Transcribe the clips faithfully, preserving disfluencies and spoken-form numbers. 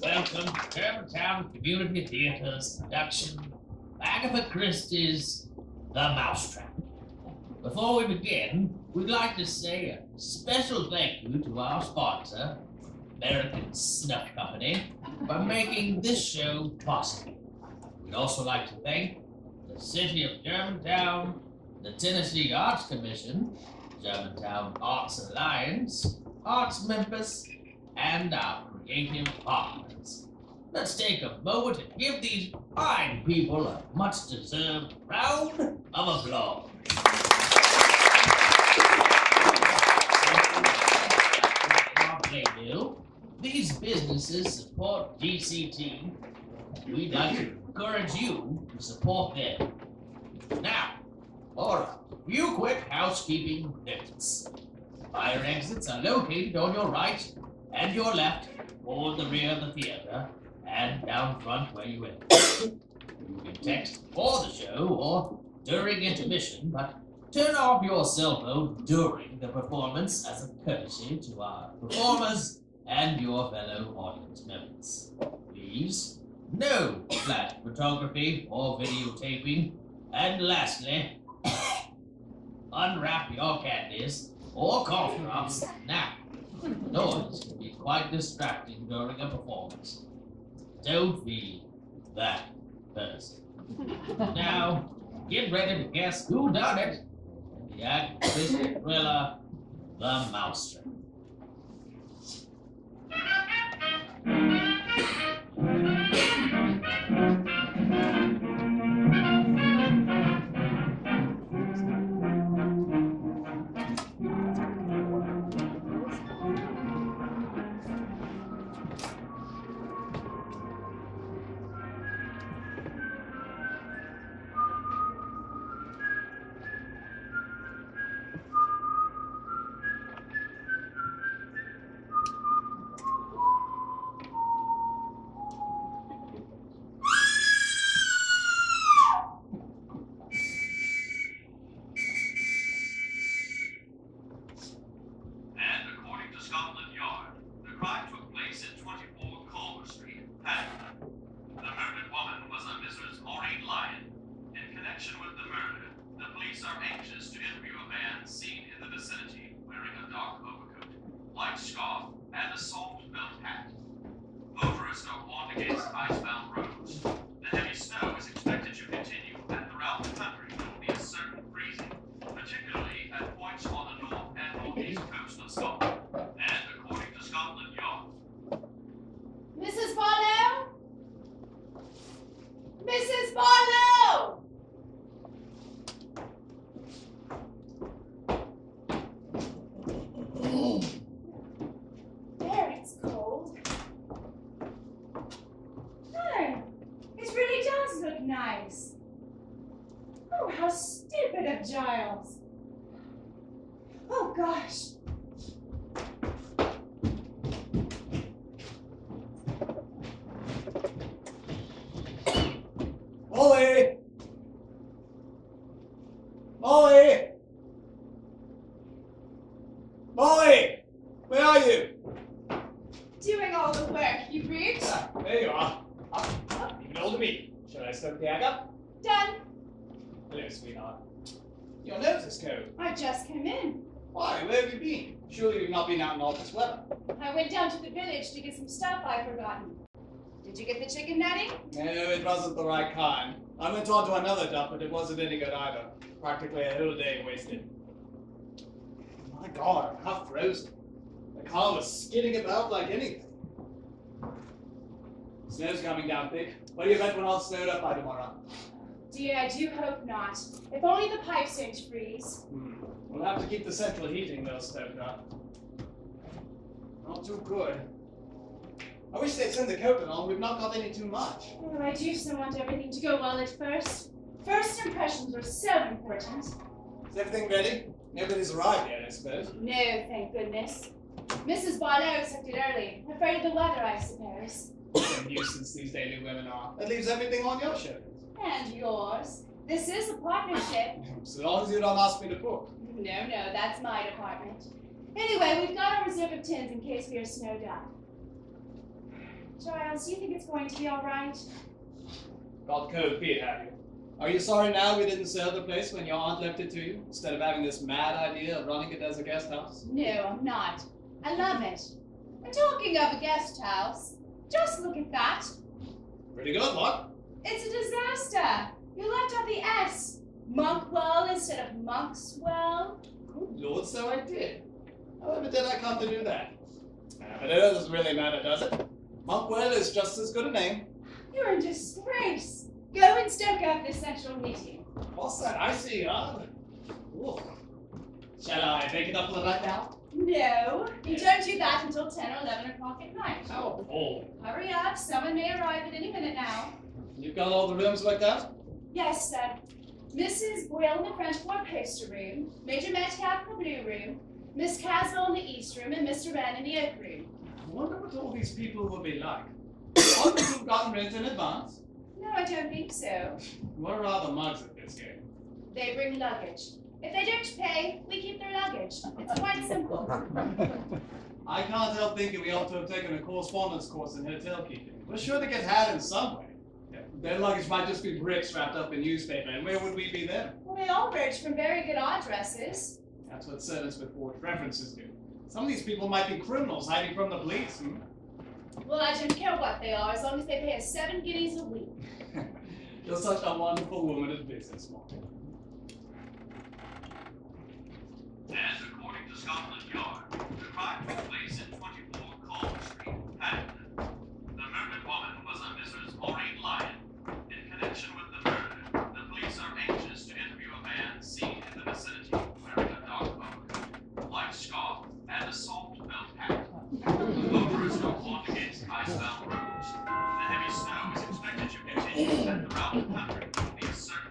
welcome to Germantown Community Theatre's production of Agatha Christie's The Mousetrap. Before we begin, we'd like to say a special thank you to our sponsor, American Snuff Company, for making this show possible. We'd also like to thank the City of Germantown, the Tennessee Arts Commission, Germantown Arts Alliance, Arts Memphis, and our creative partners. Let's take a moment and give these fine people a much-deserved round of applause. Playbill, these businesses support G C T, and we'd like to encourage you to support them. Now, for a few quick housekeeping notes. Fire exits are located on your right and your left, toward the rear of the theater, and down front where you enter. You can text before the show or during intermission, but turn off your cell phone during the performance as a courtesy to our performers and your fellow audience members. Please, no flash photography or videotaping. And lastly, unwrap your candies or cough drops now. Noise can be quite distracting during a performance. Don't be that person. Now, get ready to guess who done it in the Agatha Christie thriller, The Mousetrap. Giles. Oh gosh. Molly! Molly! Molly! Where are you? Doing all the work, you brute. Ah, there you are. Up, up, leave it all to me. Shall I stoke the egg up? Done. Hello, sweetheart. Your nose is cold. I just came in. Why? Where have you been? Surely you've not been out in all this weather. I went down to the village to get some stuff I'd forgotten. Did you get the chicken, Daddy? No, it wasn't the right kind. I went on to another dump, but it wasn't any good either. Practically a whole day wasted. My God, I'm half frozen. The car was skidding about like anything. Snow's coming down thick. What do you bet we're all snowed up by tomorrow? Dear, I do hope not. If only the pipes don't freeze. Hmm. We'll have to keep the central heating mill stoked up. Not too good. I wish they'd send the coat on. We've not got any too much. Oh, I do so want everything to go well at first. First impressions are so important. Is everything ready? Nobody's arrived yet, I suppose. No, thank goodness. Missus Barlow accepted early. Afraid of the weather, I suppose. What a nuisance these daily women are. That leaves everything on your shoulders. And yours. This is a partnership. So long as you don't ask me to cook. No, no, that's my department. Anyway, we've got a reserve of tins in case we are snowed up. Giles, do you think it's going to be all right? Got cold feet, have you? Are you sorry now we didn't sell the place when your aunt left it to you, instead of having this mad idea of running it as a guest house? No, I'm not. I love it. And talking of a guest house, just look at that. Pretty good, what? It's a disaster. You left out the S. Monkwell instead of Monkswell. Good Lord, so I did. However did I come to do that? Uh, but it doesn't really matter, does it? Monkwell is just as good a name. You're in disgrace. Go and stoke up this central meeting. What's that I see, huh? Ooh. Shall I make it up for the night now? No, you don't do that until ten or eleven o'clock at night. How cold. Hurry up, someone may arrive at any minute now. You've got all the rooms worked out? Yes, sir. Missus Boyle in the French floor poster room, Major Metcalf in the blue room, Miss Caswell in the east room, and Mister Wren in the oak room. I wonder what all these people will be like. All people who've gotten rent in advance? No, I don't think so. What are the mugs at this game? They bring luggage. If they don't pay, we keep their luggage. It's quite simple. I can't help thinking we ought to have taken a correspondence course in hotel keeping. We're sure to get had in some way. Yeah, their luggage might just be bricks wrapped up in newspaper, and where would we be then? Well, they all wrote from very good addresses. That's what servants with forged references do. Some of these people might be criminals hiding from the police. Hmm? Well, I don't care what they are, as long as they pay us seven guineas a week. You're such a wonderful woman at business, Martin. And according to Scotland Yard, the crime took place in twenty-four Cole Street, Paddington. The murdered woman was a Missus Maureen Lyon. In connection with the murder, the police are anxious to interview a man seen in the vicinity wearing a dark overcoat, white scarf, and a soft felt hat. Voters are warned against icebound roads. The heavy snow is expected to continue and throughout the country will be a certain.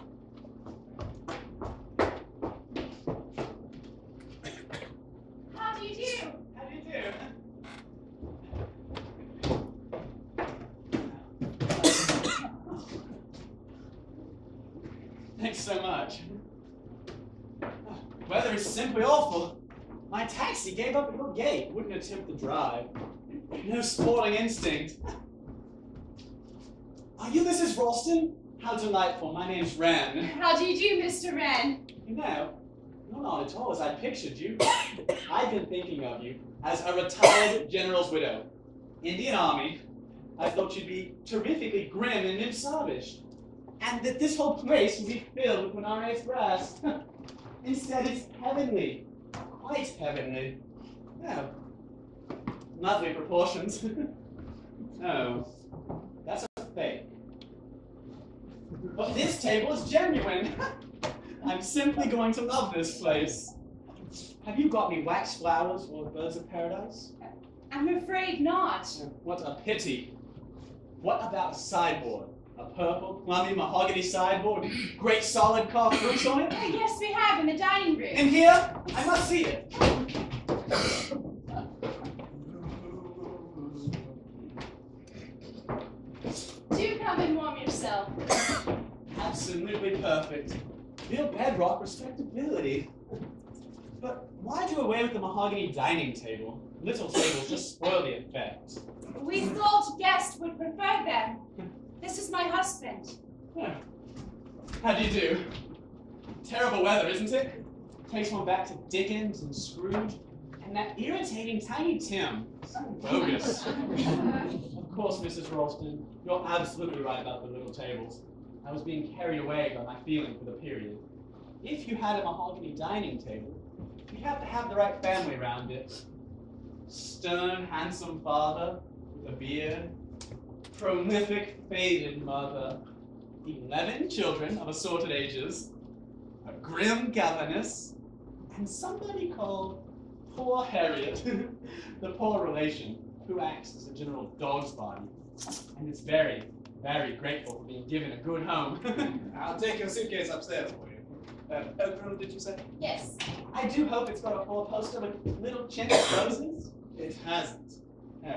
How do you do? How do you do? Thanks so much. Weather is simply awful. My taxi gave up at your gate. Wouldn't attempt the drive. No sporting instinct. Are you Missus Ralston? How delightful. My name's Wren. How do you do, Mister Wren? You know, you're not at all as I pictured you. I've been thinking of you as a retired general's widow. Indian Army. I thought you'd be terrifically grim and imsavish. And that this whole place would be filled with Menares brass. Instead, it's heavenly. Quite heavenly. No. Lovely proportions. No. That's a fake. But this table is genuine. I'm simply going to love this place. Have you got any wax flowers or birds of paradise? I'm afraid not. What a pity. What about a sideboard? A purple, plummy mahogany sideboard with great solid carved fruits on it? Yes, we have in the dining room. In here? I must see it. Do come and warm yourself. Absolutely perfect. Real bedrock respectability. But why do away with the mahogany dining table? Little tables just spoil the effect. We thought guests would prefer them. This is my husband. Yeah. How do you do? Terrible weather, isn't it? Takes one back to Dickens and Scrooge, and that irritating Tiny Tim. So bogus. Of course, Missus Ralston, you're absolutely right about the little tables. I was being carried away by my feeling for the period. If you had a mahogany dining table, you'd have to have the right family around it. Stern, handsome father with a beard, prolific, faded mother, eleven children of assorted ages, a grim governess, and somebody called Poor Harriet, the poor relation, who acts as a general dog's body, and is very, very grateful for being given a good home. I'll take your suitcase upstairs for you. Uh, oak room, did you say? Yes. I do hope it's got a four poster with little chintz roses. It hasn't. No.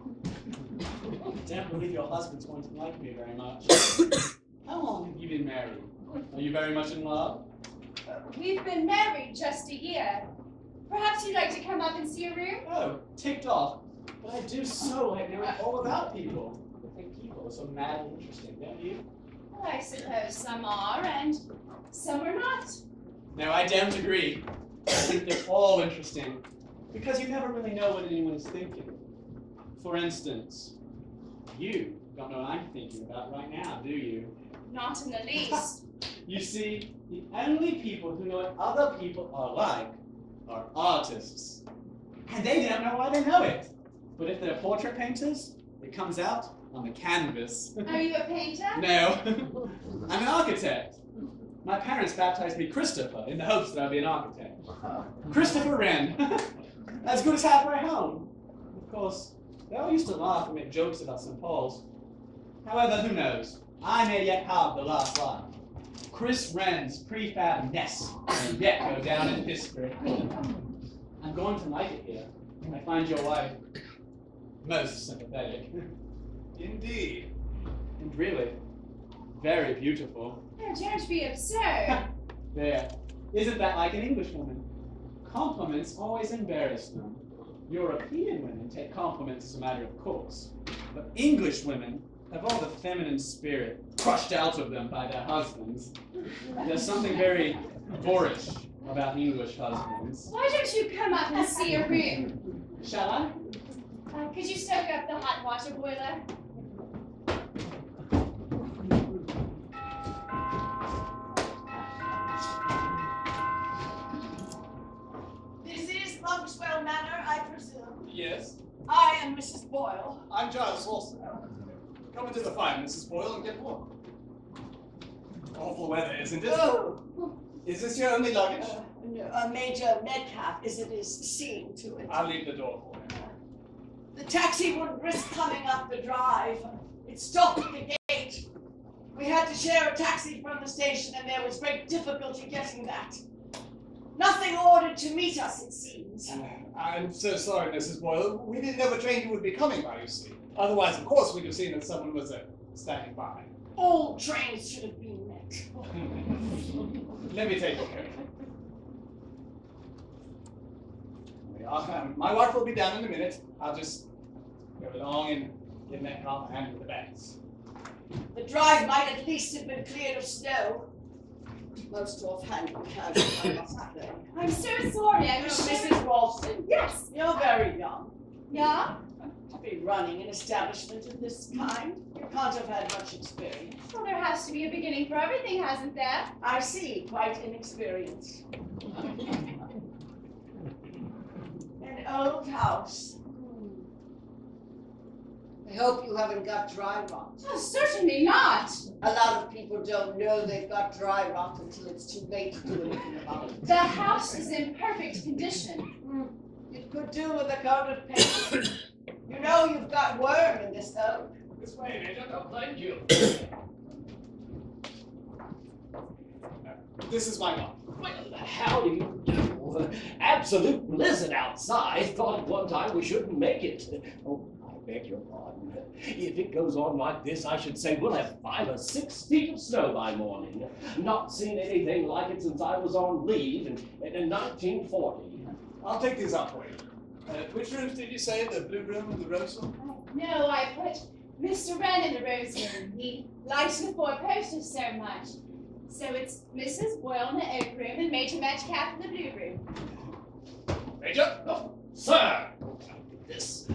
I don't believe your husband's going to like me very much. How long have you been married? Are you very much in love? We've been married just a year. Perhaps you'd like to come up and see a room? Oh, ticked off. But I do so like knowing all about people. I think people are so madly interesting, don't you? Well, I suppose some are, and some are not. No, I don't agree. I think they're all interesting. Because you never really know what anyone is thinking. For instance, you don't know what I'm thinking about right now, do you? Not in the least. You see, the only people who know what other people are like are artists. And they don't know why they know it. But if they're portrait painters, it comes out on the canvas. Are you a painter? No, I'm an architect. My parents baptized me Christopher in the hopes that I'd be an architect. Christopher Wren. As good as halfway home. Of course, they all used to laugh and make jokes about Saint Paul's. However, who knows? I may yet have the last laugh. Chris Wren's prefab nest may yet go down in history. I'm going to like it here. I find your wife most sympathetic. Indeed. And really, very beautiful. Oh, don't be absurd. There. Isn't that like an Englishwoman? Compliments always embarrass them. European women take compliments as a matter of course. But English women have all the feminine spirit crushed out of them by their husbands. There's something very boorish about English husbands. Why don't you come up and see a room? Shall I? Uh, could you stoke up the hot water boiler? This is Monkswell Manor, I presume. Yes. I am Missus Boyle. I'm Giles Wilson. Come into the fire, Missus Boyle, and get warm. Awful weather, isn't it? Oh, Is this your only luggage? uh, no, uh, Major Metcalf, as it is, seeing to it. I'll leave the door for you. The taxi wouldn't risk coming up the drive. It stopped at the gate. We had to share a taxi from the station, and there was great difficulty getting that. Nothing ordered to meet us, it seems. I'm so sorry, Missus Boyle. We didn't know a train you would be coming by, you see. Otherwise, of course, we'd have seen that someone was uh, standing by. All trains should have been met. Let me take your coat. There we are. Um, my wife will be down in a minute. I'll just go along and give Metcalf a hand with the bags. The drive might at least have been cleared of snow. Most offhand, I must say. I'm so sorry. I wish Missus Ralston, Yes. you're very young. Yeah? To be running an establishment of this kind, you can't have had much experience. Well, there has to be a beginning for everything, hasn't there? I see, quite inexperienced. An old house. I hope you haven't got dry rot. Oh, certainly not. A lot of people don't know they've got dry rot until it's too late to do anything about it. The house is in perfect condition. It could do with a coat of paint. You know you've got worm in this oak. This way, Major. Oh, thank you. This is my wife. Well, how do you do? Absolute blizzard outside. Thought at one time we shouldn't make it. Oh, I beg your pardon. If it goes on like this, I should say we'll have five or six feet of snow by morning. Not seen anything like it since I was on leave in, in nineteen forty. I'll take these up for you. Uh, which rooms did you say? The blue room and the rose room? No, I put Mister Wren in the rose room. He likes the four posters so much. So it's Missus Boyle in the oak room and Major Metcalf in the blue room. Major? Oh, sir! This.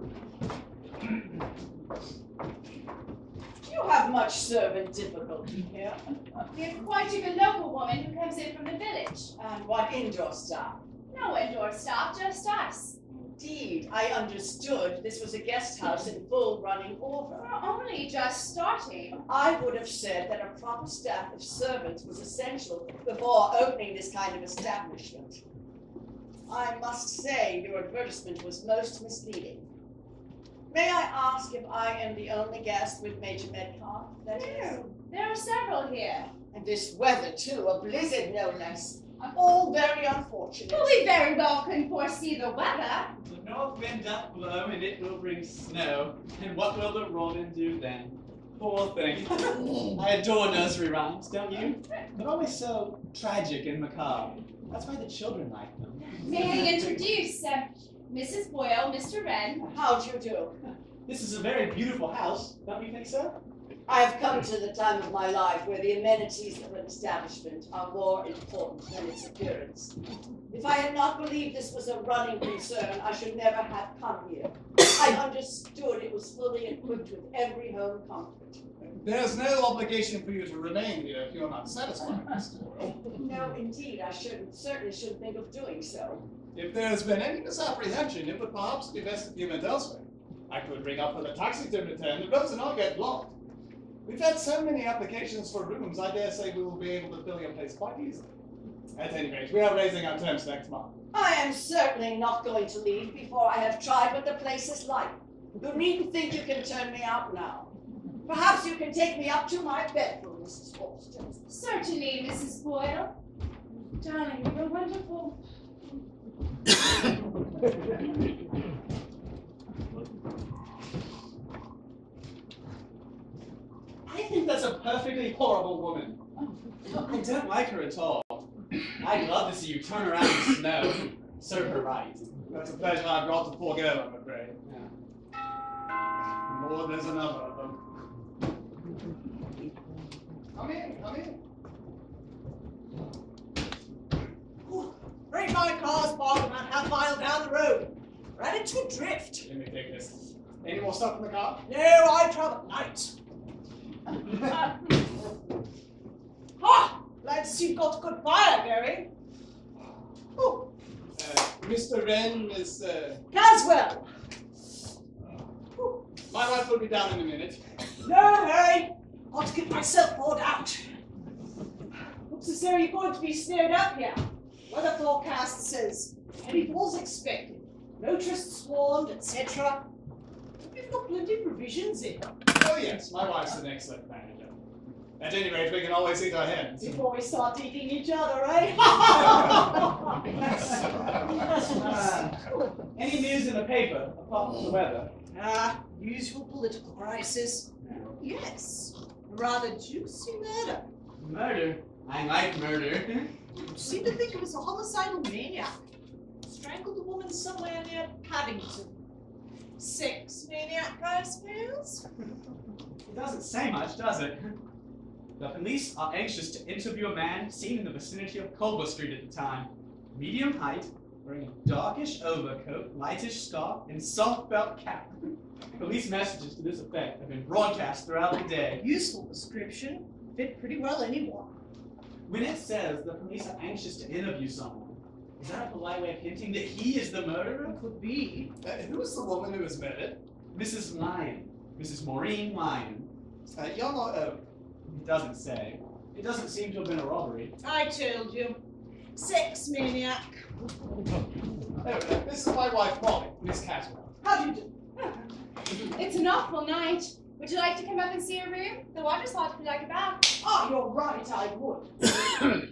You have much servant difficulty here. We have quite a good local woman who comes in from the village. And what indoor staff? No indoor staff, just us. Indeed, I understood this was a guest house in full running order. We're only just starting. I would have said that a proper staff of servants was essential before opening this kind of establishment. I must say your advertisement was most misleading. May I ask if I am the only guest with Major Metcalf? That is. No, there are several here. And this weather too, a blizzard no less. All very unfortunate. Well, we very well can foresee the weather. The north wind doth blow, and it will bring snow. And what will the Ronin do then? Poor thing. I adore nursery rhymes, don't you? They're always so tragic and macabre. That's why the children like them. May I introduce uh, Missus Boyle, Mister Wren. How do you do? This is a very beautiful house, don't you think so? I have come to the time of my life where the amenities of an establishment are more important than its appearance. If I had not believed this was a running concern, I should never have come here. I understood it was fully equipped with every home comfort. There's no obligation for you to remain here if you're not satisfied, Mister Boyle. No, indeed, I shouldn't, certainly shouldn't think of doing so. If there's been any misapprehension, it would perhaps be best if you went elsewhere. I could ring up for the taxi to return. The roads are not get blocked. We've had so many applications for rooms, I dare say we will be able to fill your place quite easily. At any rate, we are raising our terms next month. I am certainly not going to leave before I have tried what the place is like. You needn't think you can turn me out now. Perhaps you can take me up to my bedroom, Missus Forster. Certainly, Missus Boyle. Darling, you were wonderful. I think that's a perfectly horrible woman. I don't like her at all. I'd love to see you turn around in snow. Serve her right. That's a pleasure I've brought to forego, I'm afraid. Yeah. Lord, there's another of them. Come in, come in. Right, my car's parked about half a mile down the road. Ran into a drift. Let me take this. Any more stuff in the car? No, I travel at night. Ah! Glad to see you've got a good fire going. Oh, Uh, Mister Wren is, uh, Caswell. my wife will be down in a minute. No hurry. Got to get myself poured out. Looks as though you're going to be snowed up here. Weather forecast says heavy falls expected. Motorists warned, et cetera. We've got plenty of provisions in. Oh yes, my wife's an excellent manager. At any rate, we can always eat our hens. Before we start eating each other, eh? Any news in the paper, apart from the weather? Ah, usual political crisis. Yes, a rather juicy murder. Murder? I like murder. Seem to think it was a homicidal maniac. Strangled a woman somewhere near Paddington. Sex maniac, I suppose? It doesn't say much, does it? The police are anxious to interview a man seen in the vicinity of Culver Street at the time. Medium height, wearing a darkish overcoat, lightish scarf, and soft felt cap. Police messages to this effect have been broadcast throughout the day. Useful description. Fit pretty well anyone. When it says the police are anxious to interview someone, is that a polite way of hinting that he is the murderer? Could be. Uh, who is the woman who was murdered? Missus Lyon. Missus Maureen Lyon. Uh, you're not, uh, It doesn't say. It doesn't seem to have been a robbery. I told you. Sex maniac. oh, uh, this is my wife, Molly, Miss Caswell. How do you do? It's an awful night. Would you like to come up and see your room? The water's hot if you like a bath. Ah, you're right, I would.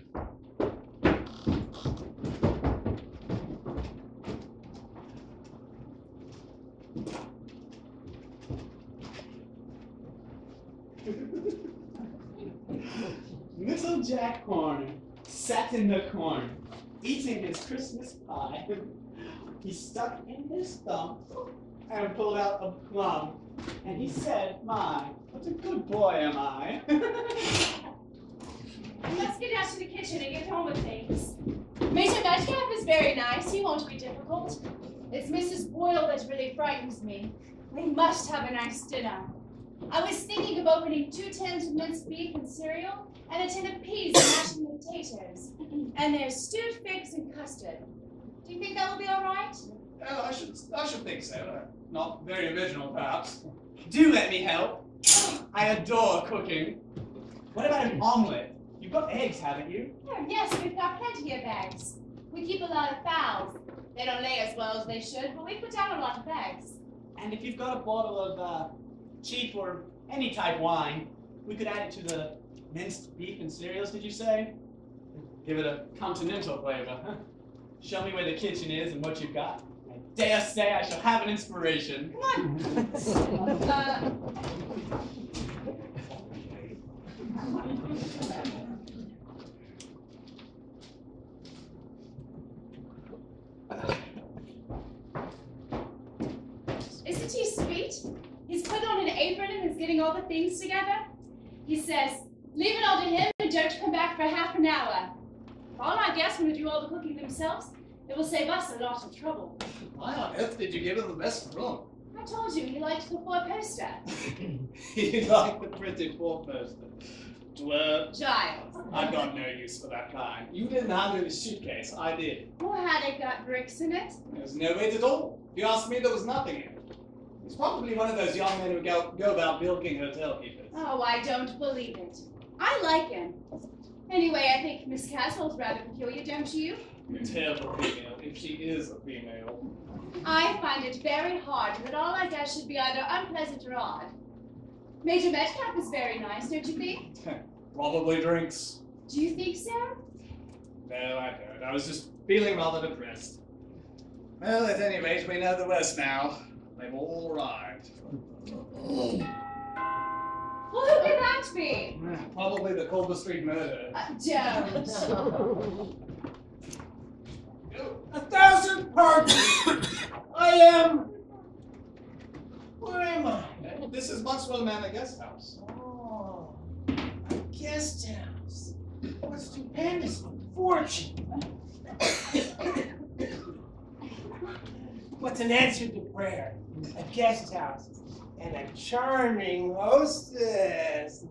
Little Jack Horner sat in the corner, eating his Christmas pie. He stuck in his thumb and pulled out a plum. And he said, "My, what a good boy am I." Let's get down to the kitchen and get home with things. Major Metcalf is very nice. He won't be difficult. It's Missus Boyle that really frightens me. We must have a nice dinner. I was thinking of opening two tins of minced beef and cereal, and a tin of peas and mashed potatoes. And there's stewed figs and custard. Do you think that will be all right? Oh, I should, I should think so. Uh, not very original, perhaps. Do let me help. I adore cooking. What about an omelet? You've got eggs, haven't you? Oh, yes, we've got plenty of eggs. We keep a lot of fowls. They don't lay as well as they should, but we put down a lot of eggs. And if you've got a bottle of uh, cheap or any type wine, we could add it to the minced beef and cereals, did you say? Give it a continental flavor. Show me where the kitchen is and what you've got. I dare say I shall have an inspiration. Uh, apron and is getting all the things together. He says, leave it all to him and don't come back for half an hour. If all our guests want to do all the cooking themselves, it will save us a lot of trouble. Why on earth did you give him the best room? I told you he liked the four-poster. He liked the pretty four-poster. Twerp. Giles. I've got no use for that kind. You didn't handle the suitcase, I did. Who had it got bricks in it? There's no weight at all. If you ask me, there was nothing in it. He's probably one of those young men who go, go about bilking hotel keepers. Oh, I don't believe it. I like him. Anyway, I think Miss Caswell's rather peculiar, don't you? Terrible female, if she is a female. I find it very hard that all our guests should be either unpleasant or odd. Major Metcalf is very nice, don't you think? Probably drinks. Do you think so? No, I don't. I was just feeling rather depressed. Well, at any rate, we know the worst now. They've all arrived. Well, who could that be? Probably the Culver Street murder. Uh, don't. A thousand pardons! I am... Where am I? This is Maxwell Manor Guest House. Oh, a guest house. What stupendous fortune. What's an answer to prayer? A guest house and a charming hostess.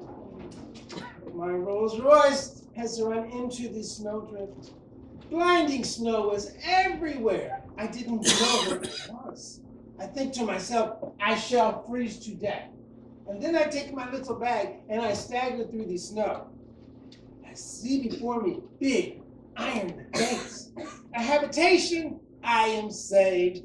My Rolls Royce has run into the snowdrift. Blinding snow was everywhere. I didn't know where it was. I think to myself, I shall freeze to death. And then I take my little bag and I stagger through the snow. I see before me big iron gates. A habitation, I am saved.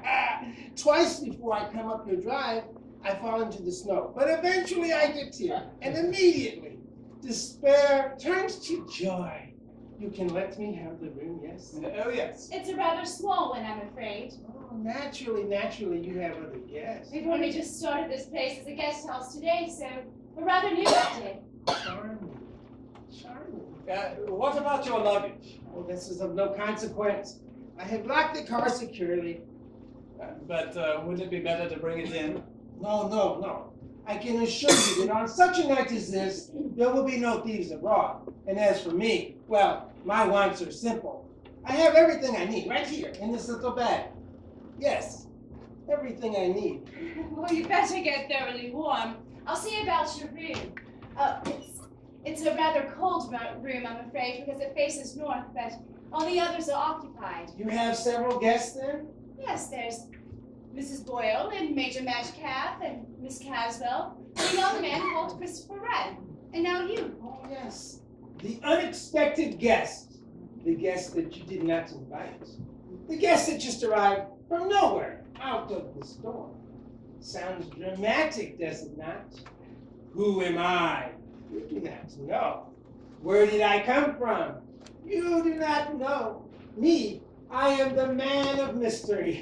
Twice before I come up your drive, I fall into the snow. But eventually I get here, and immediately despair turns to joy. You can let me have the room, yes? Oh, yes. It's a rather small one, I'm afraid. Oh, naturally, naturally, you have other guests. We've only just started this place as a guest house today, so we're rather new at it. Charming. Charming. Uh, what about your luggage? Oh, this is of no consequence. I have locked the car securely. Uh, but uh, wouldn't it be better to bring it in? No, no, no. I can assure you that on such a night as this, there will be no thieves abroad. And as for me, well, my wants are simple. I have everything I need right here in this little bag. Yes, everything I need. Well, you better get thoroughly warm. I'll see about your room. Uh, it's, it's a rather cold ro- room, I'm afraid, because it faces north, but all the others are occupied. You have several guests then? Yes, there's Missus Boyle and Major Metcalf and Miss Caswell, and a young man called Christopher Wren, and now you. Oh, yes. The unexpected guest. The guest that you did not invite. The guest that just arrived from nowhere, out of the storm. Sounds dramatic, does it not? Who am I? You do not know. Where did I come from? You do not know. Me, I am the man of mystery.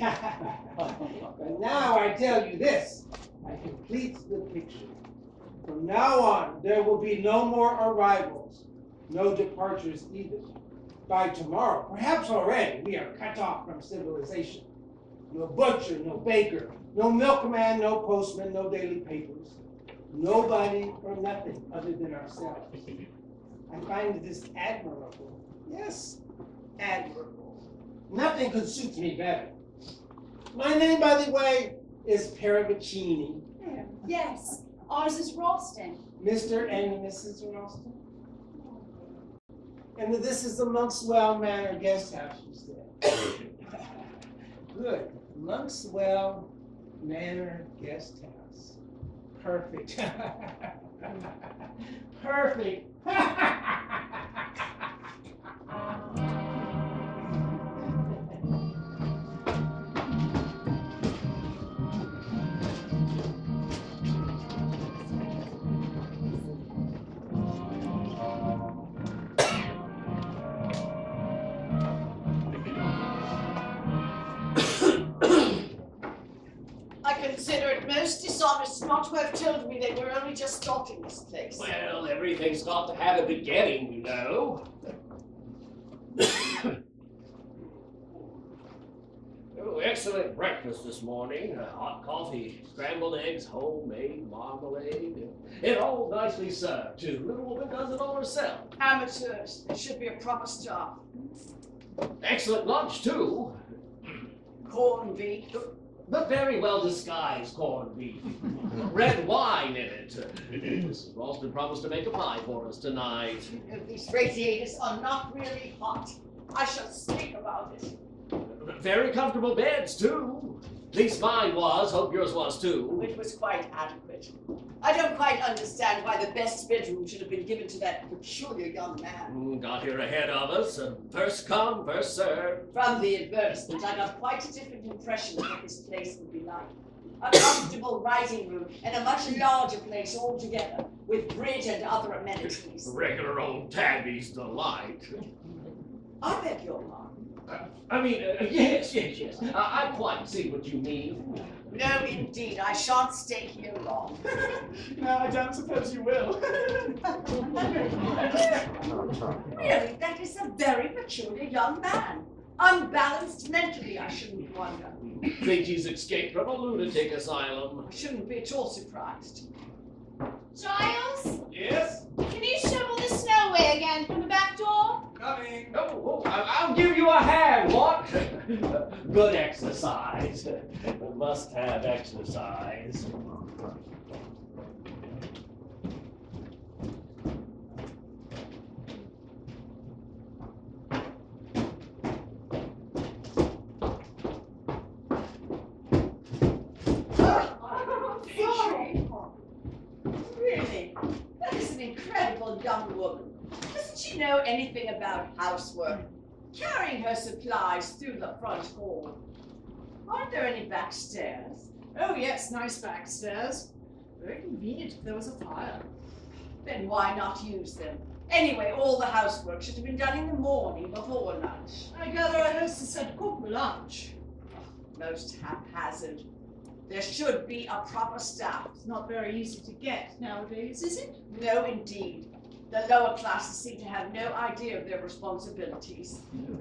But now I tell you this, I complete the picture. From now on, there will be no more arrivals, no departures either. By tomorrow, perhaps already, we are cut off from civilization. No butcher, no baker, no milkman, no postman, no daily papers. Nobody or nothing other than ourselves. I find this admirable. Yes, admirable. Nothing could suit me better. My name, by the way, is Paravicini. Yes, ours is Ralston. Mister and Missus Ralston. And this is the Monkswell Manor Guest House, you said. Good. Monkswell Manor Guest House. Perfect. Perfect. Consider it most dishonest not to have told me they were only just starting this place. Well, everything's got to have a beginning, you know. Oh, excellent breakfast this morning. Uh, hot coffee, scrambled eggs, homemade marmalade. And all nicely served, too. Little woman does it all herself. Amateurs. There should be a proper staff. Excellent lunch, too. Corned beef. But very well disguised corned beef. Red wine in it. Missus Ralston promised to make a pie for us tonight. These radiators are not really hot. I shall speak about it. Very comfortable beds, too. At least mine was. Hope yours was, too. It was quite adequate. I don't quite understand why the best bedroom should have been given to that peculiar young man. Mm, got here ahead of us. Uh, first come, first served. From the advertisement, I got quite a different impression of what this place would be like. A comfortable writing room and a much larger place altogether, with bridge and other amenities. Regular old Tabby's delight. I beg your pardon. I mean, uh, yes, yes, yes. I, I quite see what you mean. No, indeed, I shan't stay here long. No, I don't suppose you will. Really, that is a very peculiar young man. Unbalanced mentally, I shouldn't wonder. Think he's escaped from a lunatic asylum. I shouldn't be at all surprised. Giles, Yes? can you shovel the snow away again from the back door? Coming. Oh, oh, I- I'll give you a hand, what? Good exercise. Must have exercise. Really? That is an incredible young woman. Doesn't she know anything about housework? Carrying her supplies through the front hall. Aren't there any back stairs? Oh yes, nice back stairs. Very convenient if there was a fire. Then why not use them? Anyway, all the housework should have been done in the morning before lunch. I gather our hostess had to cook for lunch. Most haphazard. There should be a proper staff. It's not very easy to get nowadays, is it? No, indeed. The lower classes seem to have no idea of their responsibilities.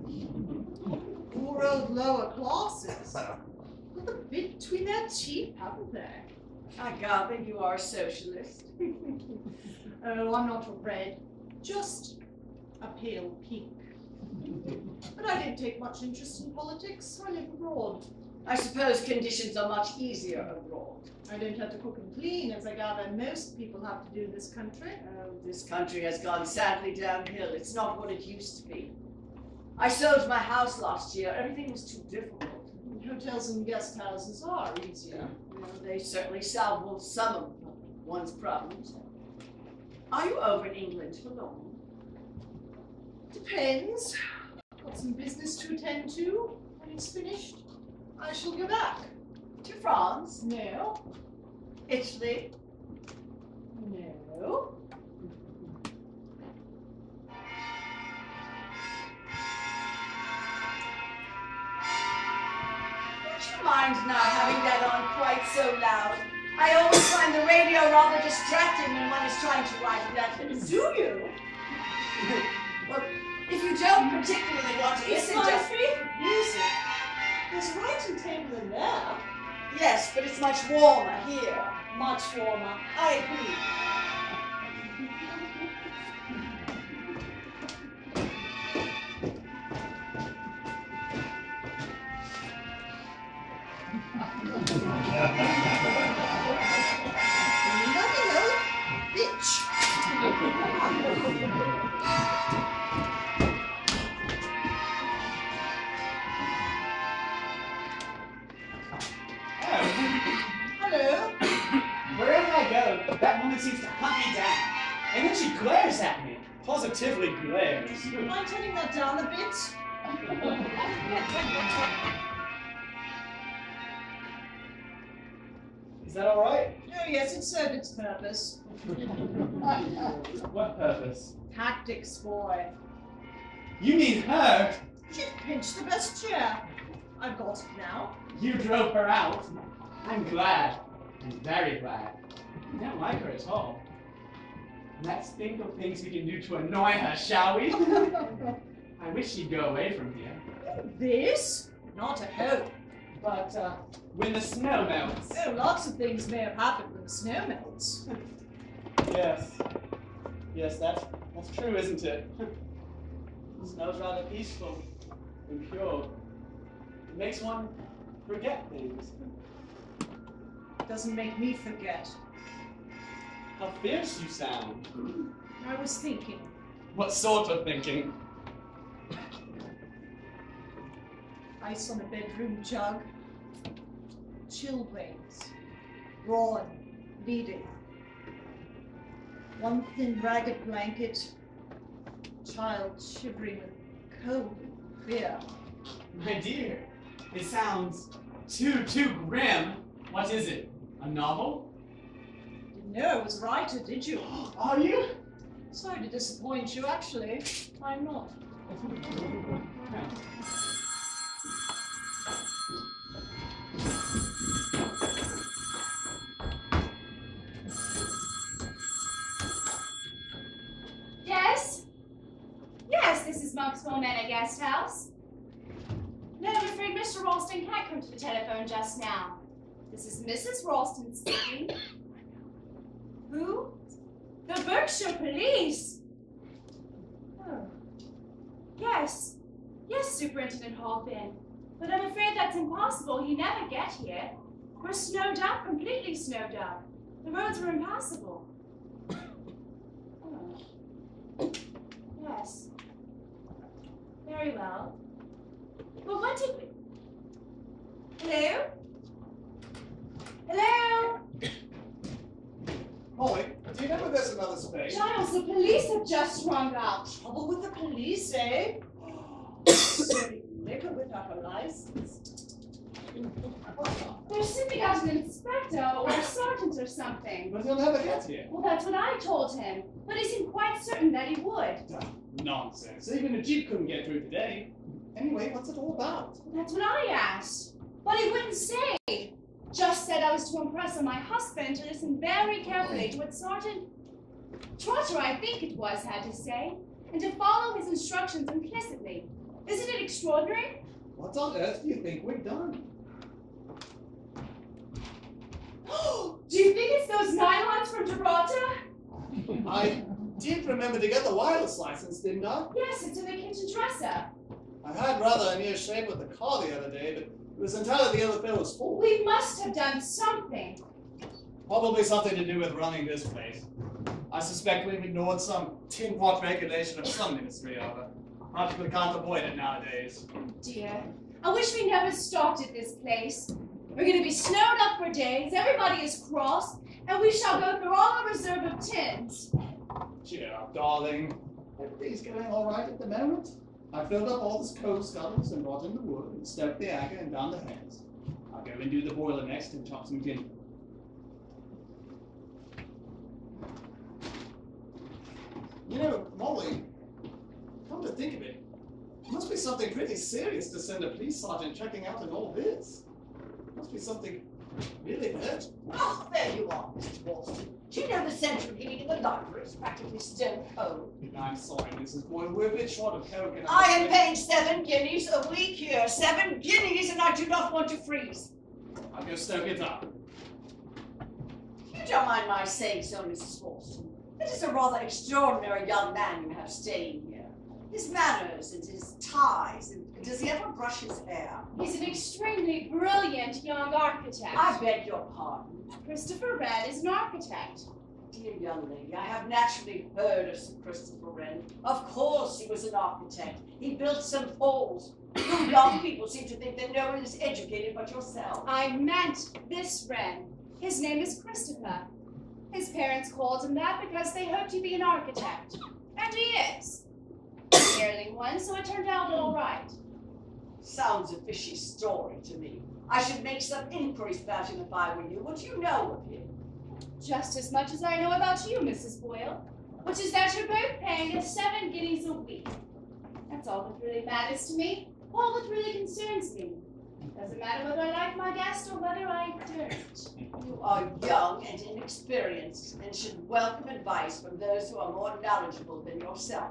Poor old lower classes. Got the bit between their teeth, haven't they? I gather you are a socialist. Oh, I'm not a red, just a pale pink. But I didn't take much interest in politics. I live abroad. I suppose conditions are much easier abroad. I don't have to cook and clean, as I gather most people have to do in this country. Oh, this country has gone sadly downhill. It's not what it used to be. I sold my house last year. Everything was too difficult. Hotels and guest houses are easier. Well, they certainly solve some of one's problems. Are you over in England for long? Depends. Got some business to attend to. When it's finished, I shall go back. To France? No. Italy? No. Would you mind not having that on quite so loud? I always find the radio rather distracting when one is trying to write letters. Do you? Well, if you don't particularly want to It's listen my to... favorite music. There's a writing table in there. Yes, but it's much warmer here. Much warmer. I agree. Nothing else, bitch. Hello. Wherever I go, that woman seems to hunt me down. And then she glares at me. Positively glares. Mind turning that down a bit? Is that alright? Oh yes, it served its purpose. What purpose? Tactics, boy. You mean her? She'd pinched the best chair. I've got it now. You drove her out. I'm glad. I'm very glad. I don't like her at all. Let's think of things we can do to annoy her, shall we? I wish she'd go away from here. This? Not a hope. But uh, when the snow melts. Oh, lots of things may have happened when the snow melts. Yes. Yes, that's, that's true, isn't it? The snow's rather peaceful and pure. It makes one forget things. Doesn't make me forget. How fierce you sound. I was thinking. What sort of thinking? Ice on a bedroom jug. Chilblains. Raw and bleeding. One thin ragged blanket. Child shivering with cold and fear. My dear, it sounds too, too grim. What is it? A novel? Didn't know I was a writer, did you? Are you? Sorry to disappoint you, actually. I'm not. Yes? Yes, this is Monkswell Manor Guest House. No, I'm afraid Mister Ralston can't come to the telephone just now. This is Missus Ralston speaking. Who? The Berkshire Police! Oh. Yes. Yes, Superintendent Halpin. But I'm afraid that's impossible. He never get here. We're snowed up, completely snowed up. The roads were impassable. Oh. Yes. Very well. Well, what did we... Hello? Hello? Molly, do you know where there's another space? Giles, the police have just rung up. Trouble with the police, eh? Serving liquor without a license. They're sending out an inspector or a sergeant or something. But he'll never get here. Well, that's what I told him. But he seemed quite certain that he would. Nonsense. Even a jeep couldn't get through today. Anyway, what's it all about? That's what I asked. But he wouldn't say. Just said I was to impress on my husband to listen very carefully to what Sergeant Trotter, I think it was, had to say, and to follow his instructions implicitly. Isn't it extraordinary? What on earth do you think we've done? Do you think it's those nylons from Gibraltar? I did remember to get the wireless license, didn't I? Yes, it's in the kitchen dresser. I had rather a near shave with the car the other day, but it was entirely the other fellow's fault. We must have done something. Probably something to do with running this place. I suspect we've ignored some tin pot regulation of some ministry or other. Practically can't avoid it nowadays. Dear, I wish we never stopped at this place. We're going to be snowed up for days, everybody is cross, and we shall go through all our reserve of tins. Cheer up, darling. Everything's going all right at the moment. I filled up all the coal scuttles and brought in the wood and stoked the anchor and down the hands. I'll go and do the boiler next and chop some tin. You know, Molly, come to think of it, it must be something pretty serious to send a police sergeant checking out in all this. It must be something really urgent. Oh, there you are, Missus Ralston. Do you know the central heating in the library is practically stone cold? I'm sorry, Missus Boyle, we're a bit short of coke and I am paying seven guineas a week here. Seven guineas, and I do not want to freeze. I'll go stoke it up. You don't mind my saying so, Missus Ralston. It is a rather extraordinary young man you have staying here. His manners and his ties, and does he ever brush his hair? He's an extremely brilliant young architect. I beg your pardon. Christopher Wren is an architect. Dear young lady, I have naturally heard of Sir Christopher Wren. Of course he was an architect. He built some Falls. You young people seem to think that no one is educated but yourself. I meant this Wren. His name is Christopher. His parents called him that because they hoped he'd be an architect. And he is. Nearly one, so it turned out all right. Sounds a fishy story to me. I should make some inquiries about him if I were you. What do you know of him? Just as much as I know about you, Missus Boyle, which is that you're both paying us seven guineas a week. That's all that really matters to me, all that really concerns me. Doesn't matter whether I like my guest or whether I don't. You are young and inexperienced and should welcome advice from those who are more knowledgeable than yourself.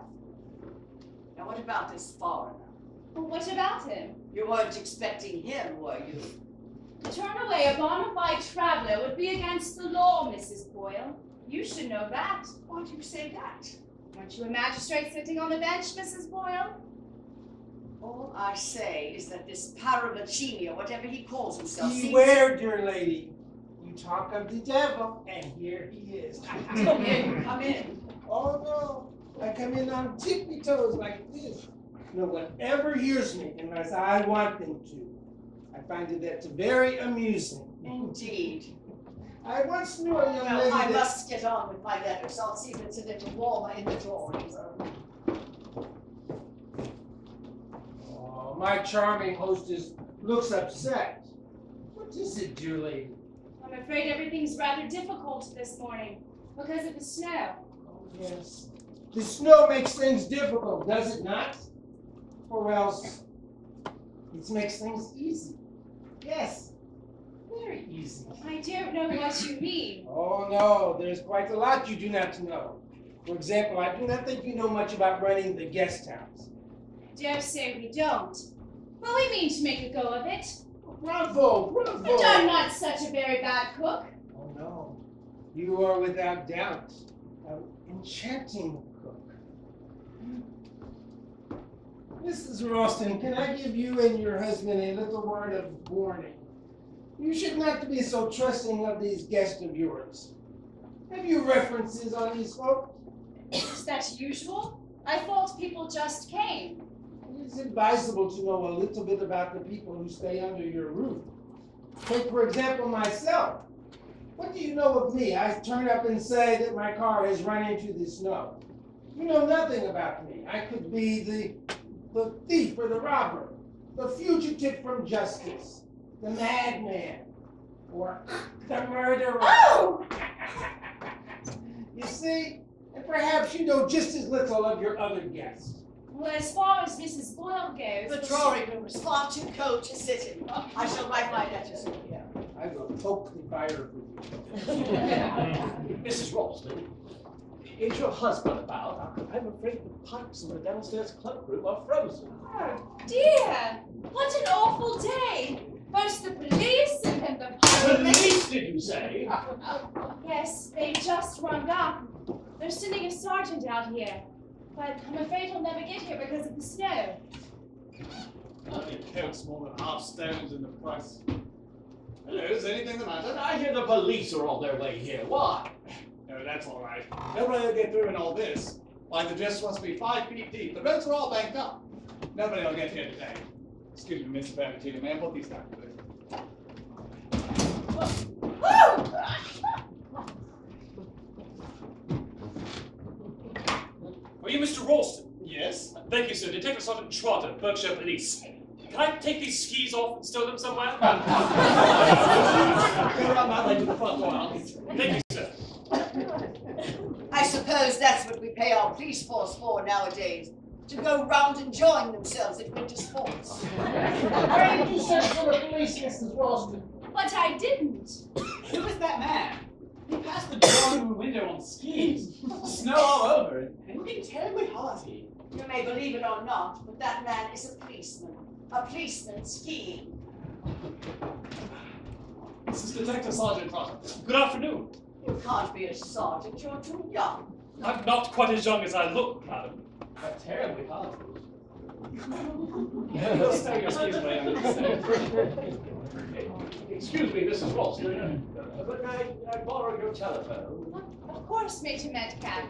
Now what about this foreigner? Well, what about him? You weren't expecting him, were you? To turn away a bona fide traveler would be against the law, Missus Boyle. You should know that. Why do you say that? Aren't you a magistrate sitting on the bench, Missus Boyle? All I say is that this Paravicini, or whatever he calls himself, seems... Beware, dear lady. You talk of the devil, and here he is. Come in, come in. Oh no, I come in on tippy toes like this. No one ever hears me unless I want them to. I find it that's very amusing. Indeed. I once knew a young Well, lady I that... must get on with my letters. I'll see if it's a little warmer in the drawing room. Oh, my charming hostess looks upset. What is it, dear lady? I'm afraid everything's rather difficult this morning because of the snow. Oh, yes. The snow makes things difficult, does it not? Or else, it makes things easy. Yes, very easy. I don't know what you mean. Oh, no, there's quite a lot you do not know. For example, I do not think you know much about running the guest house. I dare say we don't. Well, we mean to make a go of it. Bravo, bravo. And I'm not such a very bad cook. Oh, no. You are without doubt an enchanting cook. Missus Ralston, can I give you and your husband a little word of warning? You should not be so trusting of these guests of yours. Have you references on these folk? Is that usual? I thought people just came. It is advisable to know a little bit about the people who stay under your roof. Take, for example, myself. What do you know of me? I turn up and say that my car has run into the snow. You know nothing about me. I could be the, the thief or the robber, the fugitive from justice, the madman, or the murderer. Oh! You see, and perhaps you know just as little of your other guests. Well, as far as Missus Boyle goes... The drawing room is far too cold to sit in. I shall write my letters in here. I will poke the fire for you. Missus Ralston, is your husband about? I'm afraid the pipes in the downstairs cloakroom are frozen. Oh, dear! What an awful day! First the police, and then the... Police, did you say? Yes, they just rung up. They're sending a sergeant out here. But I'm afraid he'll never get here because of the snow. Bloody coat's more than half stones in the price. Hello, is anything the matter? I hear the police are on their way here. Why? No, that's all right. Nobody will get through in all this. Like the drifts must be five feet deep. The roads are all banked up. Nobody will get here today. Excuse me, Mister Baratino, may I put these down, please? Are you Mister Ralston? Yes? Thank you, sir. Detective Sergeant Trotter, Berkshire Police. Can I take these skis off and stow them somewhere? Go around that way to the front door. Thank you, sir. I suppose that's what we pay our police force for nowadays. To go round enjoying themselves at winter sports. Why did you search for the police, Missus Ralston? But I didn't. Who is that man? He passed the drawing room window on skis. Snow all over, and looking terribly hearty. You may believe it or not, but that man is a policeman. A policeman skiing. This is Detective Sergeant Trotter. Good afternoon. You can't be a sergeant, you're too young. I'm not quite as young as I look, madam. But terribly hearty. You'll stow your skis away under the snow. Excuse me, Missus Ralston, uh, but I, I borrowed your telephone. Of course, Major Metcalf.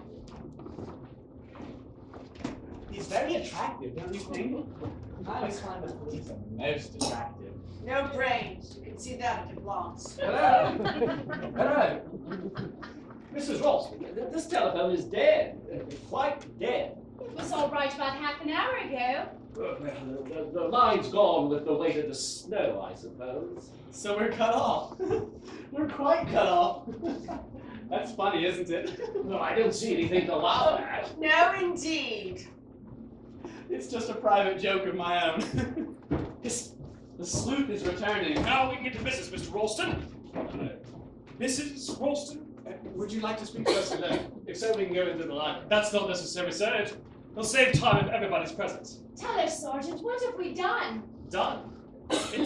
He's very attractive, don't you think? I always find the police most attractive. No brains. You can see that at a glance. Hello. Hello. Missus Ralston, th- this telephone is dead. Uh, Quite dead. It was all right about half an hour ago. Well, the, the, the line's gone with the weight of the snow, I suppose. So we're cut off. We're quite cut off. That's funny, isn't it? No, I don't see anything to laugh at. No, indeed. It's just a private joke of my own. This, the sleuth is returning. Now we can get to business, Mister Ralston. Uh, Missus Ralston? Uh, would you like to speak to us alone? If so, we can go into the library. That's not necessary, sir. It will save time if everybody's present. Tell us, Sergeant, what have we done? Done. It's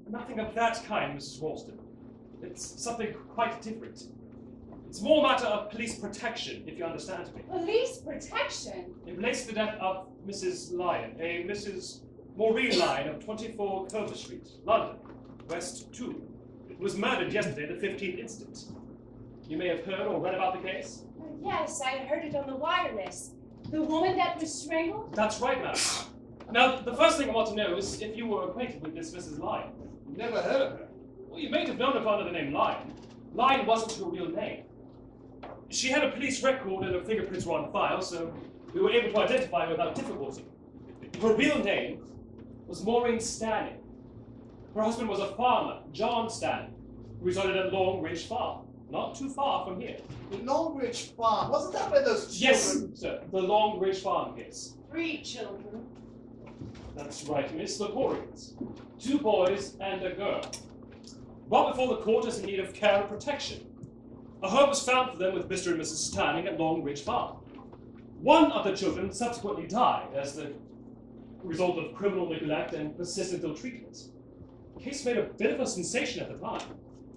nothing of that kind, Missus Ralston. It's something quite different. It's more a matter of police protection, if you understand me. Police protection? It relates to the death of Missus Lyon, a Missus Maureen Lyon of twenty-four Culver Street, London, West two. It was murdered yesterday, the fifteenth instant. You may have heard or read about the case? Uh, yes, I heard it on the wireless. The woman that was strangled? That's right, madam. Now, the first thing I want to know is if you were acquainted with this Missus Lyon. Never heard of her. Well, you may have known of her under the name Lyon. Lyon wasn't her real name. She had a police record and her fingerprints were on file, so we were able to identify her without difficulty. Her real name was Maureen Stanning. Her husband was a farmer, John Stanning, who resided at Long Ridge Farm, not too far from here. The Long Ridge Farm. Wasn't that where those Yes, children... sir, the Long Ridge Farm case. Three children. That's right, Miss Leporians. Two boys and a girl. Brought before the court as in need of care and protection. A home was found for them with Mister and Missus Stanning at Long Ridge Farm. One of the children subsequently died as the result of criminal neglect and persistent ill-treatment. The case made a bit of a sensation at the time.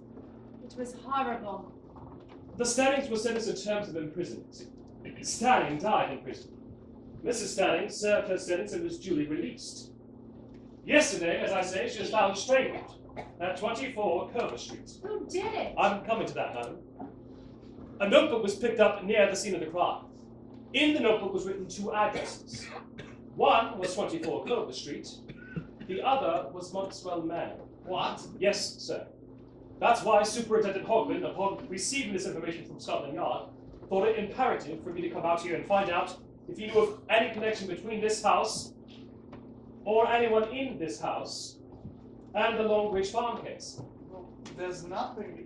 It was horrible. The Stannings were sentenced to terms of imprisonment. Stanning died in prison. Missus Stanning served her sentence and was duly released. Yesterday, as I say, she was found strangled at twenty-four Culver Street. Who did it? I'm coming to that, madam. A notebook was picked up near the scene of the crime. In the notebook was written two addresses. One was twenty-four Culver Street. The other was Monkswell Manor. What? Yes, sir. That's why Superintendent Hogman, upon receiving this information from Scotland Yard, thought it imperative for me to come out here and find out if you knew of any connection between this house or anyone in this house and the Long Ridge Farm case. There's nothing.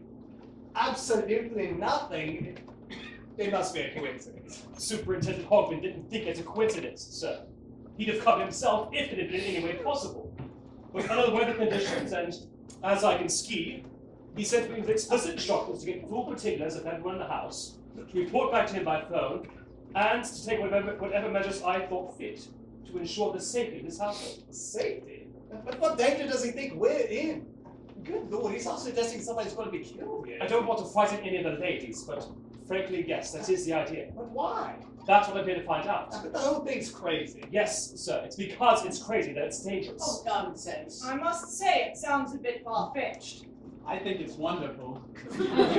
Absolutely nothing. It must be a coincidence. Superintendent Hogman didn't think it a coincidence, sir. He'd have come himself if it had been in any way possible. But under the weather conditions, and as I can ski, he sent me with explicit instructions to get full particulars of everyone in the house, to report back to him by phone, and to take whatever, whatever measures I thought fit to ensure the safety of his household. Safety? But what danger does he think we're in? Good Lord, he's not suggesting somebody's going to be killed here. I don't want to frighten any of the ladies, but frankly, yes, that is the idea. But why? That's what I'm here to find out. But the whole thing's crazy. Yes, sir, it's because it's crazy that it's dangerous. Oh, nonsense. I must say, it sounds a bit far-fetched. I think it's wonderful. Is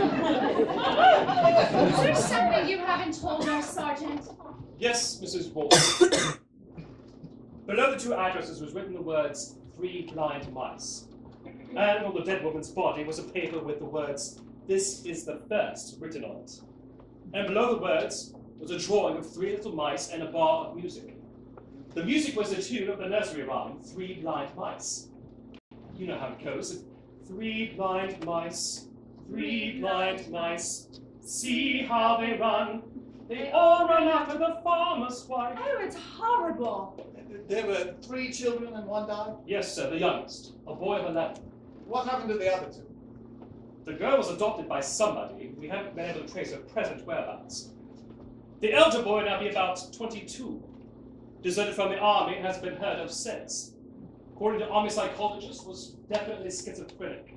there something you haven't told us, Sergeant? Yes, Missus Walton. Below the two addresses was written the words, three blind mice. And on the dead woman's body was a paper with the words, this is the first, written on it. And below the words was a drawing of three little mice and a bar of music. The music was the tune of the nursery rhyme, Three Blind Mice. You know how it goes. Three blind mice, three blind mice, see how they run. They all run after the farmer's wife. Oh, it's horrible. There were three children and one died? Yes, sir, the youngest, a boy of eleven. What happened to the other two? The girl was adopted by somebody. We haven't been able to trace her present whereabouts. The elder boy, now be about twenty-two, deserted from the army and has been heard of since. According to army psychologists, was definitely schizophrenic.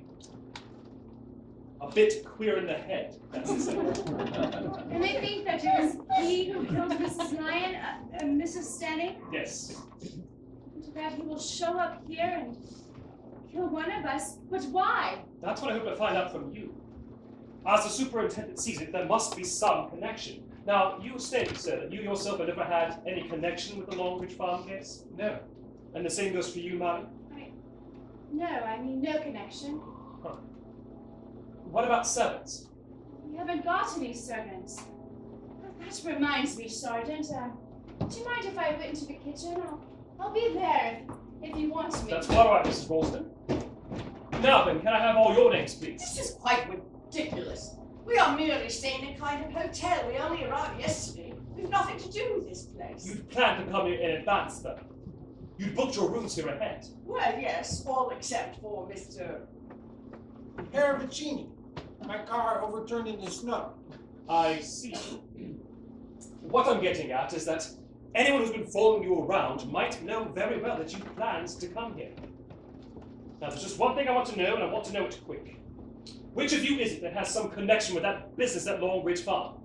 A bit queer in the head, that's to say. And they think that it was he who killed Missus Lyon, uh, uh, Missus Stanning? Yes. And that he will show up here and kill one of us. But why? That's what I hope to find out from you. As the superintendent sees it, there must be some connection. Now, you stated, sir, that you yourself have never had any connection with the Long Ridge Farm case? No. And the same goes for you, madam? I, no, I mean no connection. Huh. What about servants? We haven't got any servants. That reminds me, Sergeant. Uh, do you mind if I went into the kitchen? I'll, I'll be there if, if you want me. That's quite all right, Missus Ralston. Now then, can I have all your names, please? This is quite ridiculous. We are merely staying in a kind of hotel. We only arrived yesterday. We've nothing to do with this place. You'd planned to come here in advance, though. You'd booked your rooms here ahead. Well, yes, all except for Mister Paravicini. My car overturned in the snow. I see. What I'm getting at is that anyone who's been following you around might know very well that you planned to come here. Now, there's just one thing I want to know, and I want to know it quick. Which of you is it that has some connection with that business at Long Ridge Farm?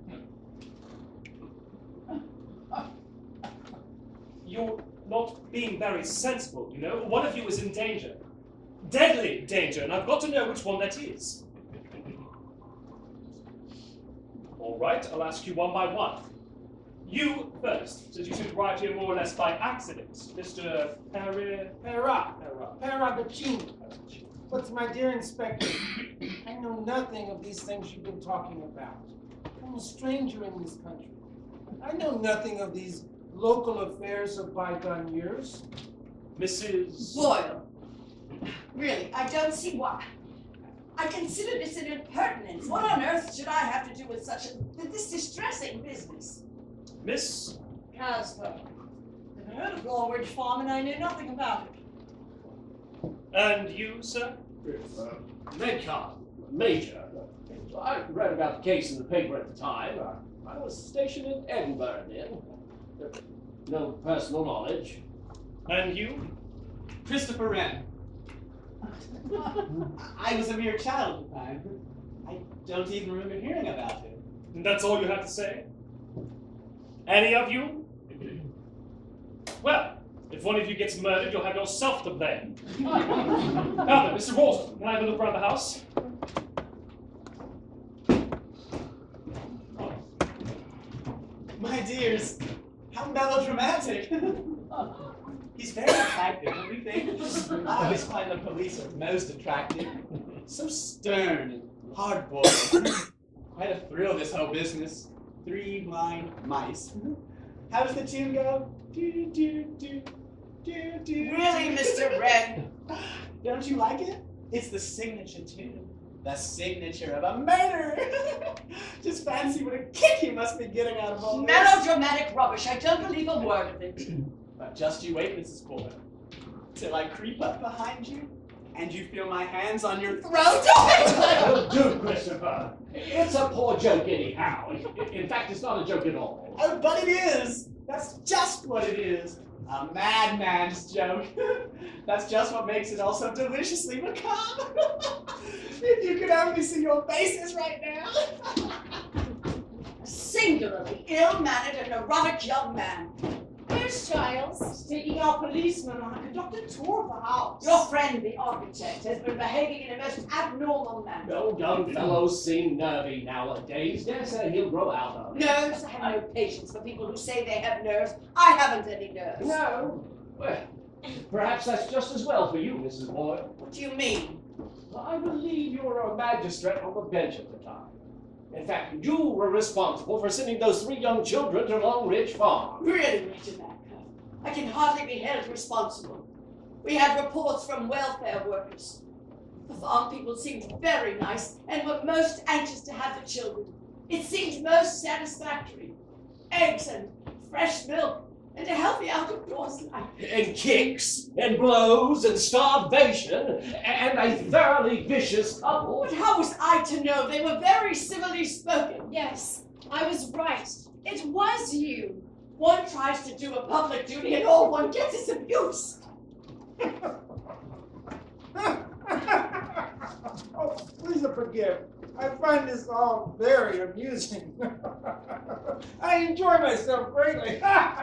You're not being very sensible, you know? One of you is in danger. Deadly danger, and I've got to know which one that is. All right, I'll ask you one by one. You first, since you seem to arrive here more or less by accident, Mister Perry... Perra, Perrabacini. But my dear Inspector, I know nothing of these things you've been talking about. I'm a stranger in this country. I know nothing of these local affairs of bygone years. Missus Boyle. Really, I don't see why. I consider this an impertinence. What on earth should I have to do with such a this distressing business? Miss... Casper. Never heard of Long Ridge Farm, and I knew nothing about it. And you, sir? Uh, Medcom, Major. I read about the case in the paper at the time. Uh, I was stationed in Edinburgh then. Uh, no personal knowledge. And you? Christopher Wren. I was a mere child at the time. I don't even remember hearing about it. And that's all you have to say? Any of you? Well, if one of you gets murdered, you'll have yourself to blame. Now then, Mister Ralston, can I have a look around the house? My dears, how melodramatic. He's very attractive, don't you think? I always find the police are most attractive. So stern and hard-boiled. Quite a thrill, this whole business. Three blind mice. How does the tune go? Do, do, do, do, do. Really, Mister Wren? Don't you like it? It's the signature tune. The signature of a murderer. Just fancy what a kick you must be getting out of all this. Melodramatic rubbish. I don't believe a word of it. But just you wait, Missus Boyle, till I creep up behind you and you feel my hands on your throat. That'll do, Christopher. It's a poor joke anyhow. In fact, it's not a joke at all. Oh, but it is. That's just what it is. A madman's joke. That's just what makes it all so deliciously macabre. If you could only see your faces right now. Singularly ill-mannered and neurotic young man. Where's Giles? Taking our policeman on a conducted tour of the house. Your friend, the architect, has been behaving in a most abnormal manner. No young fellows seem nervy nowadays. Dare say he'll grow out of it. Nerves? I have no patience for people who say they have nerves. I haven't any nerves. No? Well, perhaps that's just as well for you, Missus Boyle. What do you mean? Well, I believe you were a magistrate on the bench at the time. In fact, you were responsible for sending those three young children to Long Ridge Farm. Really, Major Madcap, I can hardly be held responsible. We had reports from welfare workers. The farm people seemed very nice and were most anxious to have the children. It seemed most satisfactory. Eggs and fresh milk and a healthy out-of-doors life. And kicks, and blows, and starvation, and a thoroughly vicious couple. But how was I to know? They were very civilly spoken. Yes, I was right. It was you. One tries to do a public duty and all one gets is abuse. Oh, please forgive. I find this all very amusing. I enjoy myself greatly.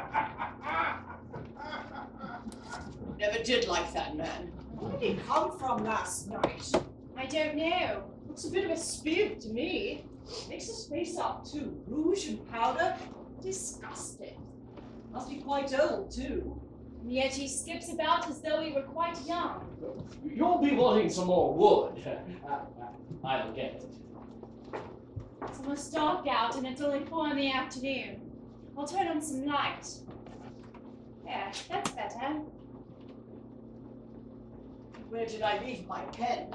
Never did like that man. Where did he come from last night? I don't know. Looks a bit of a spirit to me. Makes his face up too. Rouge and powder. Disgusting. Must be quite old too. And yet he skips about as though he were quite young. You'll be wanting some more wood. Uh, I'll get it. It's almost dark out and it's only four in the afternoon. I'll turn on some light. There, that's better. Where did I leave my pen?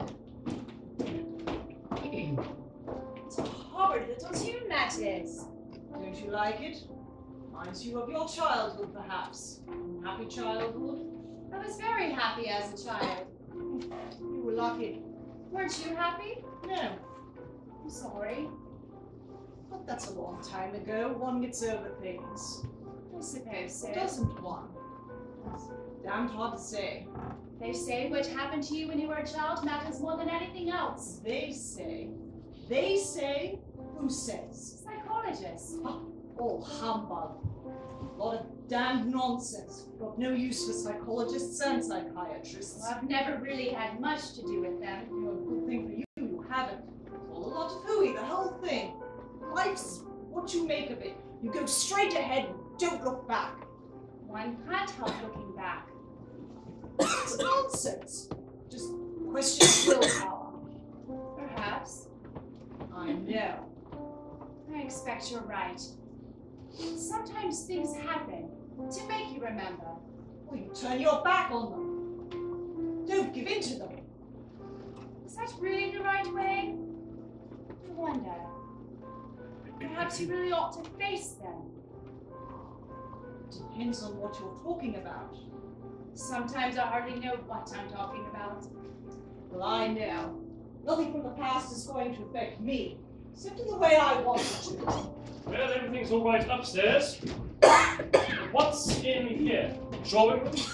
What a horrid little tune that is. Don't you like it? Reminds you of your childhood, perhaps. Happy childhood. I was very happy as a child. You were lucky. Weren't you happy? No, I'm sorry. but that's a long time ago. One gets over things. I suppose so. Doesn't one? It's damned hard to say. They say what happened to you when you were a child matters more than anything else. They say. They say. Who says? Psychologists. All humbug. A lot of damned nonsense. Got no use for psychologists and psychiatrists. Well, I've never really had much to do with them. You know, good thing for you, you haven't. All a lot of hooey, the whole thing. Life's what you make of it. You go straight ahead and don't look back. One can't help looking back. It's nonsense. Just question willpower. Perhaps. I know. I expect you're right. Sometimes things happen to make you remember. Well, you turn your back on them. Don't give in to them. Is that really the right way? I wonder. Perhaps you really ought to face them. Depends on what you're talking about. Sometimes I hardly know what I'm talking about. Well, I know. Nothing from the past is going to affect me, except in the way I want it to. Well, everything's all right upstairs. What's in here? Drawing room?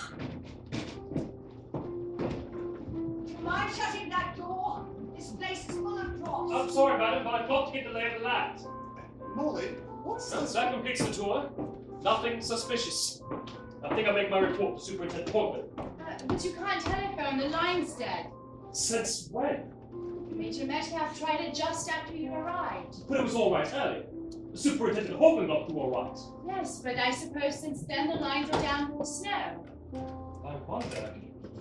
Do you mind shutting that door? This place is full of drops. I'm sorry, madam, but I've got to get the lay of the land. Molly, what's Well, this? that completes the tour. Nothing suspicious. I think I'll make my report to Superintendent Portman. Uh, but you can't telephone, the line's dead. Since when? Major Metcalf tried it just after you arrived. But it was all right earlier. Superintendent Portman got through all right. Yes, but I suppose since then the lines are down for the snow. I wonder.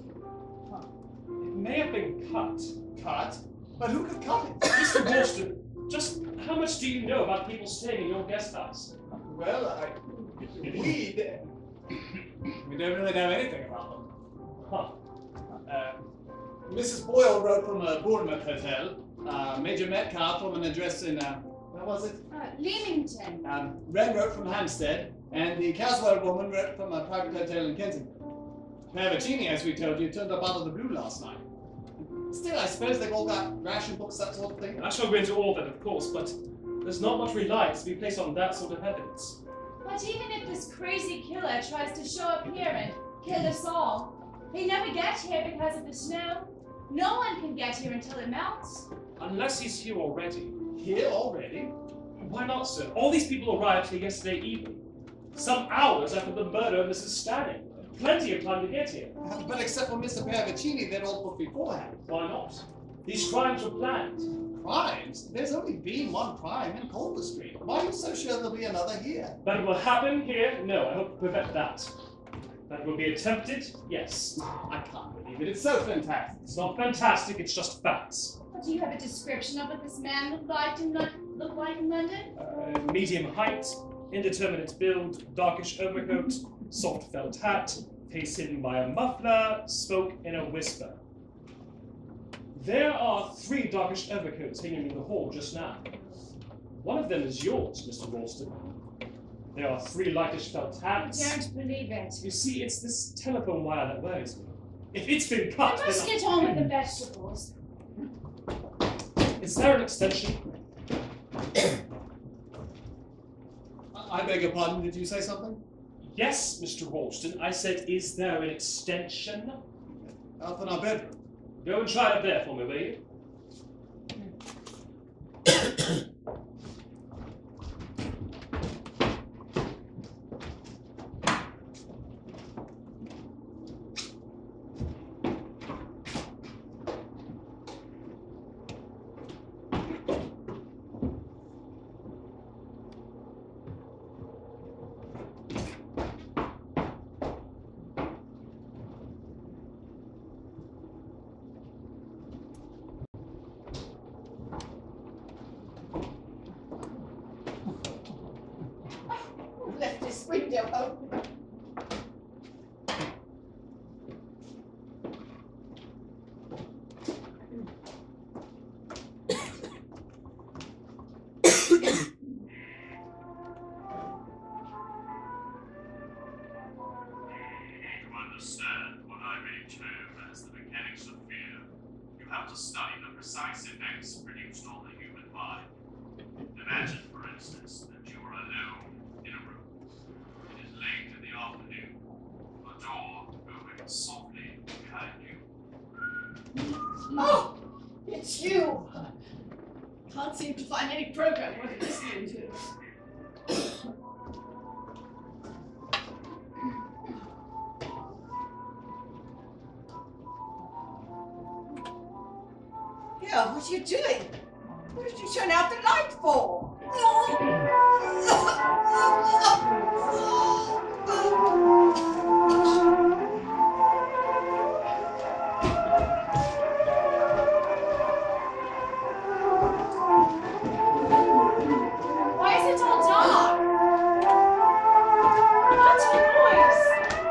It may have been cut. Cut? But who could cut it? Mister Worston, just how much do you know about people staying in your guest house? Well, I... We... We don't really know anything about them. Huh. Uh, Missus Boyle wrote from a Bournemouth hotel. Uh, Major Metcalf from an address in, uh, where was it? Uh, Leamington. Um, Wren wrote from Hampstead, and the Caswell woman wrote from a private hotel in Kensington. Pavicini, as we told you, turned up out of the blue last night. Still, I suppose they've all got ration books, that sort of thing. I shall go into all that, of course, but there's not much reliance to be placed on that sort of evidence. But even if this crazy killer tries to show up here and kill us all, they never get here because of the snow. No one can get here until it melts. Unless he's here already. Here already? Why not, sir? All these people arrived here yesterday evening. Some hours after the murder of Missus Stanning. Plenty of time to get here. Uh, but except for Mister Pavicini, they'd all booked beforehand. Why not? These crimes were planned. Crimes? There's only been one crime in Culver Street. Why are you so sure there'll be another here? That it will happen here? No, I hope to prevent that. That will be attempted? Yes. I can't believe it. It's so fantastic. It's not fantastic, it's just facts. But do you have a description of what this man looked like in, Lo- looked like in London? Uh, medium height, indeterminate build, darkish overcoat, soft felt hat, face hidden by a muffler, spoke in a whisper. There are three darkish overcoats hanging in the hall just now. One of them is yours, Mister Ralston. There are three lightish felt I hats. don't believe it. You see, it's this telephone wire that worries me. If it's been cut, I must then get on with the vegetables. I... Is there an extension? I beg your pardon, did you say something? Yes, Mister Ralston. I said, is there an extension? Out in our bedroom. Go and try it up there for me, will you? Left this window open. To understand what I may term as the mechanics of fear, you have to study the precise effects produced on the human mind. Imagine, for instance, that you are alone in a room. It is late in the seem to find any program worth listening to. Yeah, what are you doing? What did you turn out the light for? Why is it all dark? What's the noise?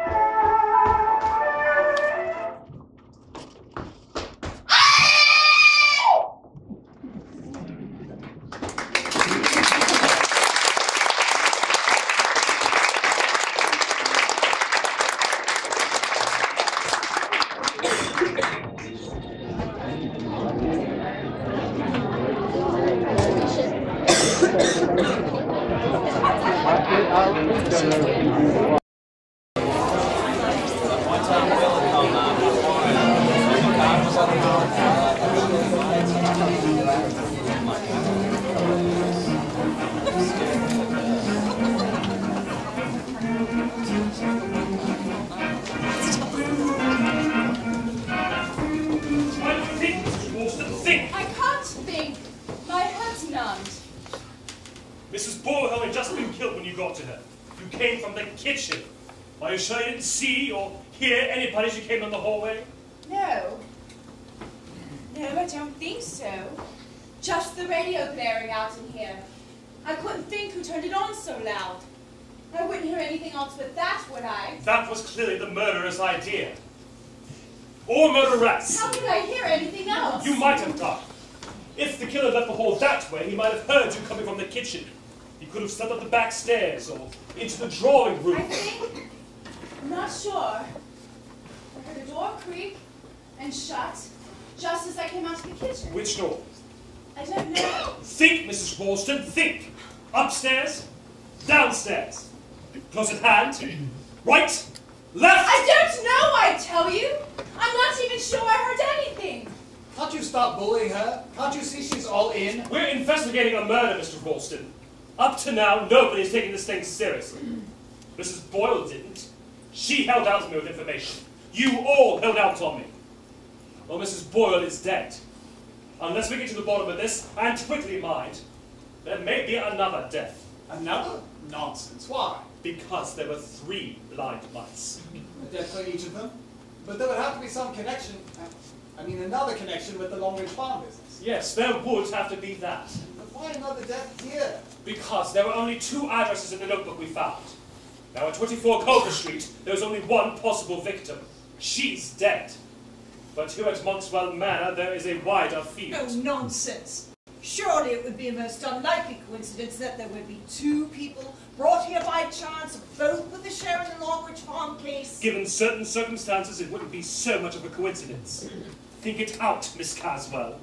I think, Mister Ralston, think! I can't think. My head's numbed. Missus Boyle had just been killed when you got to her. You came from the kitchen. Are you sure you didn't see or hear anybody as you came down the hallway? No. No, I don't think so. Just the radio blaring out in here. I couldn't think who turned it on so loud. I wouldn't hear anything else but that, would I? That was clearly the murderer's idea. Or murderess. How could I hear anything else? You might have done. If the killer left the hall that way, he might have heard you coming from the kitchen. He could have stepped up the back stairs or into the drawing room. I think, I'm not sure. I heard a door creak and shut just as I came out of the kitchen. Which door? I don't know. Think, Missus Ralston, think. Upstairs, downstairs, close at hand, right, left. I don't know, I tell you. I'm not even sure I heard anything. Can't you stop bullying her? Can't you see she's all in? We're investigating a murder, Mister Ralston. Up to now, nobody's taking this thing seriously. Missus Boyle didn't. She held out on me with information. You all held out on me. Well, Missus Boyle is dead. Unless we get to the bottom of this, and quickly, mind, there may be another death. Another? Nonsense. Why? Because there were three blind mice. A death for each of them? But there would have to be some connection. I mean, another connection with the Longridge Farm business. Yes, there would have to be that. But why another death here? Because there were only two addresses in the notebook we found. Now at twenty-four Culver Street, there was only one possible victim. She's dead. But here at Monkswell Manor, there is a wider field. Oh, nonsense. Surely it would be a most unlikely coincidence that there would be two people brought here by chance, both with a share in the Longridge Farm case. Given certain circumstances, it wouldn't be so much of a coincidence. Think it out, Miss Caswell.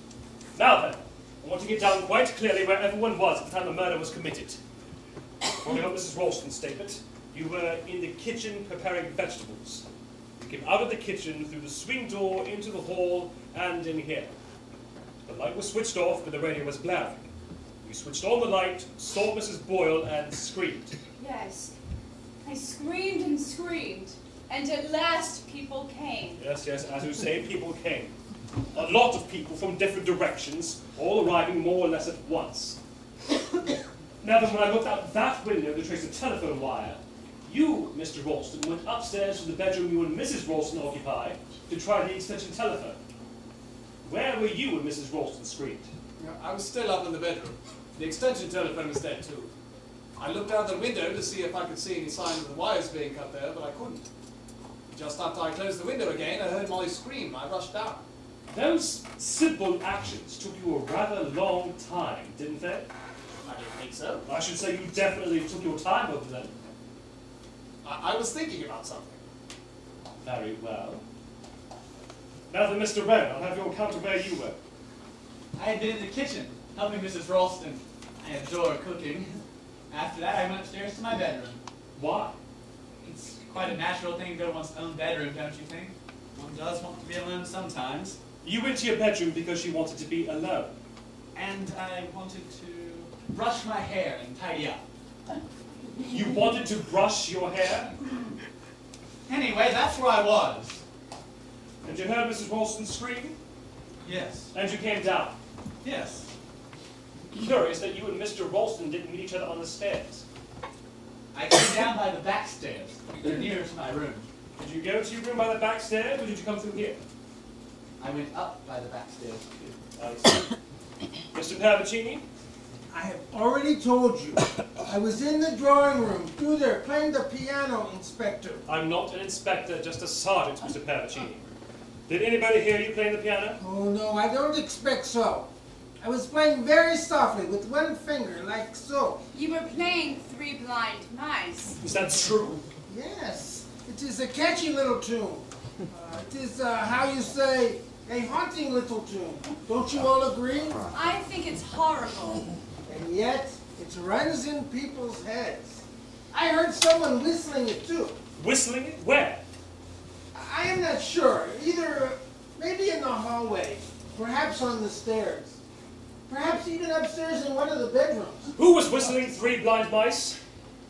Now then, I want to get down quite clearly where everyone was at the time the murder was committed. Following up Missus Ralston's statement, you were in the kitchen preparing vegetables. You came out of the kitchen through the swing door into the hall and in here. The light was switched off, but the radio was blaring. You switched on the light, saw Missus Boyle, and screamed. Yes. I screamed and screamed. And at last people came. Yes, yes, as you say, people came. A lot of people from different directions, all arriving more or less at once. Now then, when I looked out that window to trace the telephone wire, you, Mister Ralston, went upstairs to the bedroom you and Missus Ralston occupied to try the extension telephone. Where were you when Missus Ralston screamed? Yeah, I was still up in the bedroom. The extension telephone was dead too. I looked out the window to see if I could see any sign of the wires being cut there, but I couldn't. Just after I closed the window again, I heard Molly scream. I rushed down. Those simple actions took you a rather long time, didn't they? I didn't think so. I should say you definitely took your time over them. I, I was thinking about something. Very well. Now then, Mister Wren, I'll have your account of where you were. I had been in the kitchen, helping Missus Ralston. I adore cooking. After that, I went upstairs to my bedroom. Why? It's quite a natural thing to go to one's own bedroom, don't you think? One does want to be alone sometimes. You went to your bedroom because you wanted to be alone. and I wanted to brush my hair and tidy up. You wanted to brush your hair? Anyway, that's where I was. And you heard Missus Ralston scream? Yes. And you came down? Yes. Curious that you and Mister Ralston didn't meet each other on the stairs. I came down by the back stairs. They're nearer to my room. Did you go to your room by the back stairs, or did you come through here? I went up by the back stairs. I see. Mister Pavicini? I have already told you. I was in the drawing room, through there, playing the piano, Inspector. I'm not an inspector, just a sergeant, Mister Pavicini. Did anybody hear you playing the piano? Oh, no, I don't expect so. I was playing very softly with one finger, like so. You were playing Three Blind Mice. Is that true? Yes, it is a catchy little tune. Uh, it is, uh, how you say, a haunting little tune. Don't you all agree? I think it's horrible. And yet, it runs in people's heads. I heard someone whistling it too. Whistling it? Where? I am not sure. Either, uh, maybe in the hallway, perhaps on the stairs, perhaps even upstairs in one of the bedrooms. Who was whistling Three Blind Mice?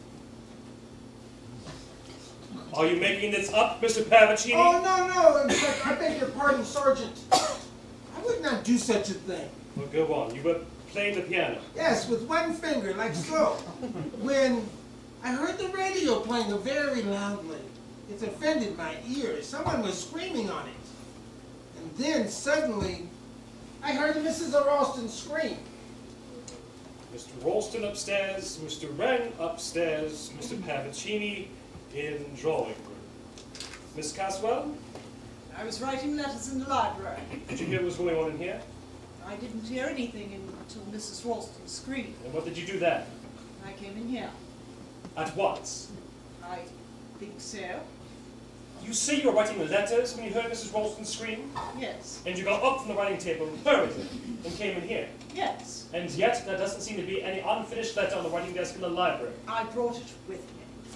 Are you making this up, Mister Pavicini? Oh, no, no, in fact, I beg your pardon, Sergeant. I would not do such a thing. Well, go on. You were playing the piano. Yes, with one finger, like so. When I heard the radio playing very loudly, it offended my ears. Someone was screaming on it. And then, suddenly, I heard Missus Ralston scream. Mister Ralston upstairs, Mister Wren upstairs, Mister Pavicini in drawing room. Miss Caswell, I was writing letters in the library. did you hear what was going on in here? I didn't hear anything until Missus Ralston screamed. And what did you do then? I came in here. At once? I think so. You say you were writing letters when you heard Missus Ralston scream? Yes. And you got up from the writing table hurriedly and came in here? Yes. And yet there doesn't seem to be any unfinished letter on the writing desk in the library. I brought it with me.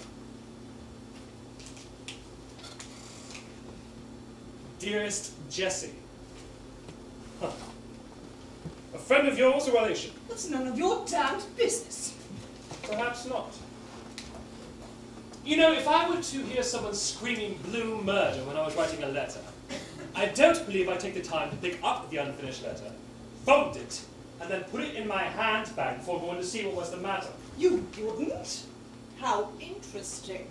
Dearest Jessie. Huh. A friend of yours or relation? That's none of your damned business. Perhaps not. You know, if I were to hear someone screaming blue murder when I was writing a letter, I don't believe I'd take the time to pick up the unfinished letter, fold it, and then put it in my handbag before going to see what was the matter. You wouldn't? How interesting.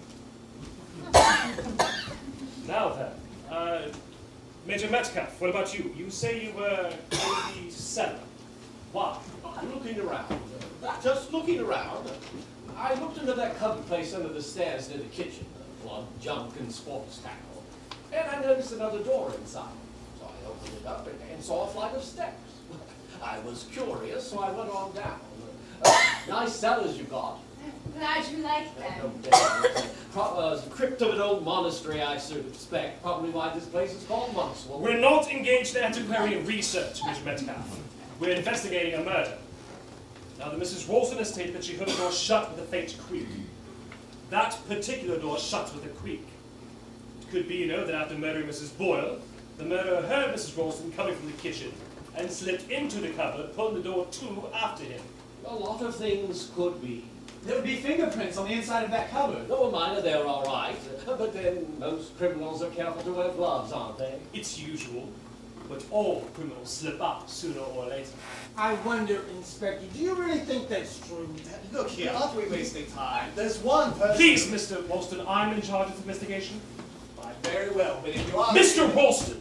Now then, uh, Major Metcalf, what about you? You say you were in the cellar. Why? I'm looking around. Uh, just looking around. I looked into that cupboard place under the stairs near the kitchen, uh, full of junk and sports tackle, and I noticed another door inside. So I opened it up and, and saw a flight of steps. I was curious, so I went on down. Uh, nice cellars you got. Glad you like them. No doubt. Pro- uh, the crypt of an old monastery, I suspect. Probably why this place is called Monkswell. We're not engaged in antiquarian research, Mister Metcalf. We're investigating a murder. Now, the Missus Ralston has stated that she heard the door shut with a faint creak. That particular door shuts with a creak. It could be, you know, that after murdering Missus Boyle, the murderer heard Missus Ralston coming from the kitchen and slipped into the cupboard, pulling the door to after him. A lot of things could be. There would be fingerprints on the inside of that cupboard. No, mine are there all right. But then most criminals are careful to wear gloves, aren't they? It's usual, but all criminals slip up sooner or later. I wonder, Inspector, do you really think that's true? Look here, aren't we wasting time? There's one person. Please, Mister Ralston, I'm in charge of the investigation. Might very well, but if you are. Mister Ralston!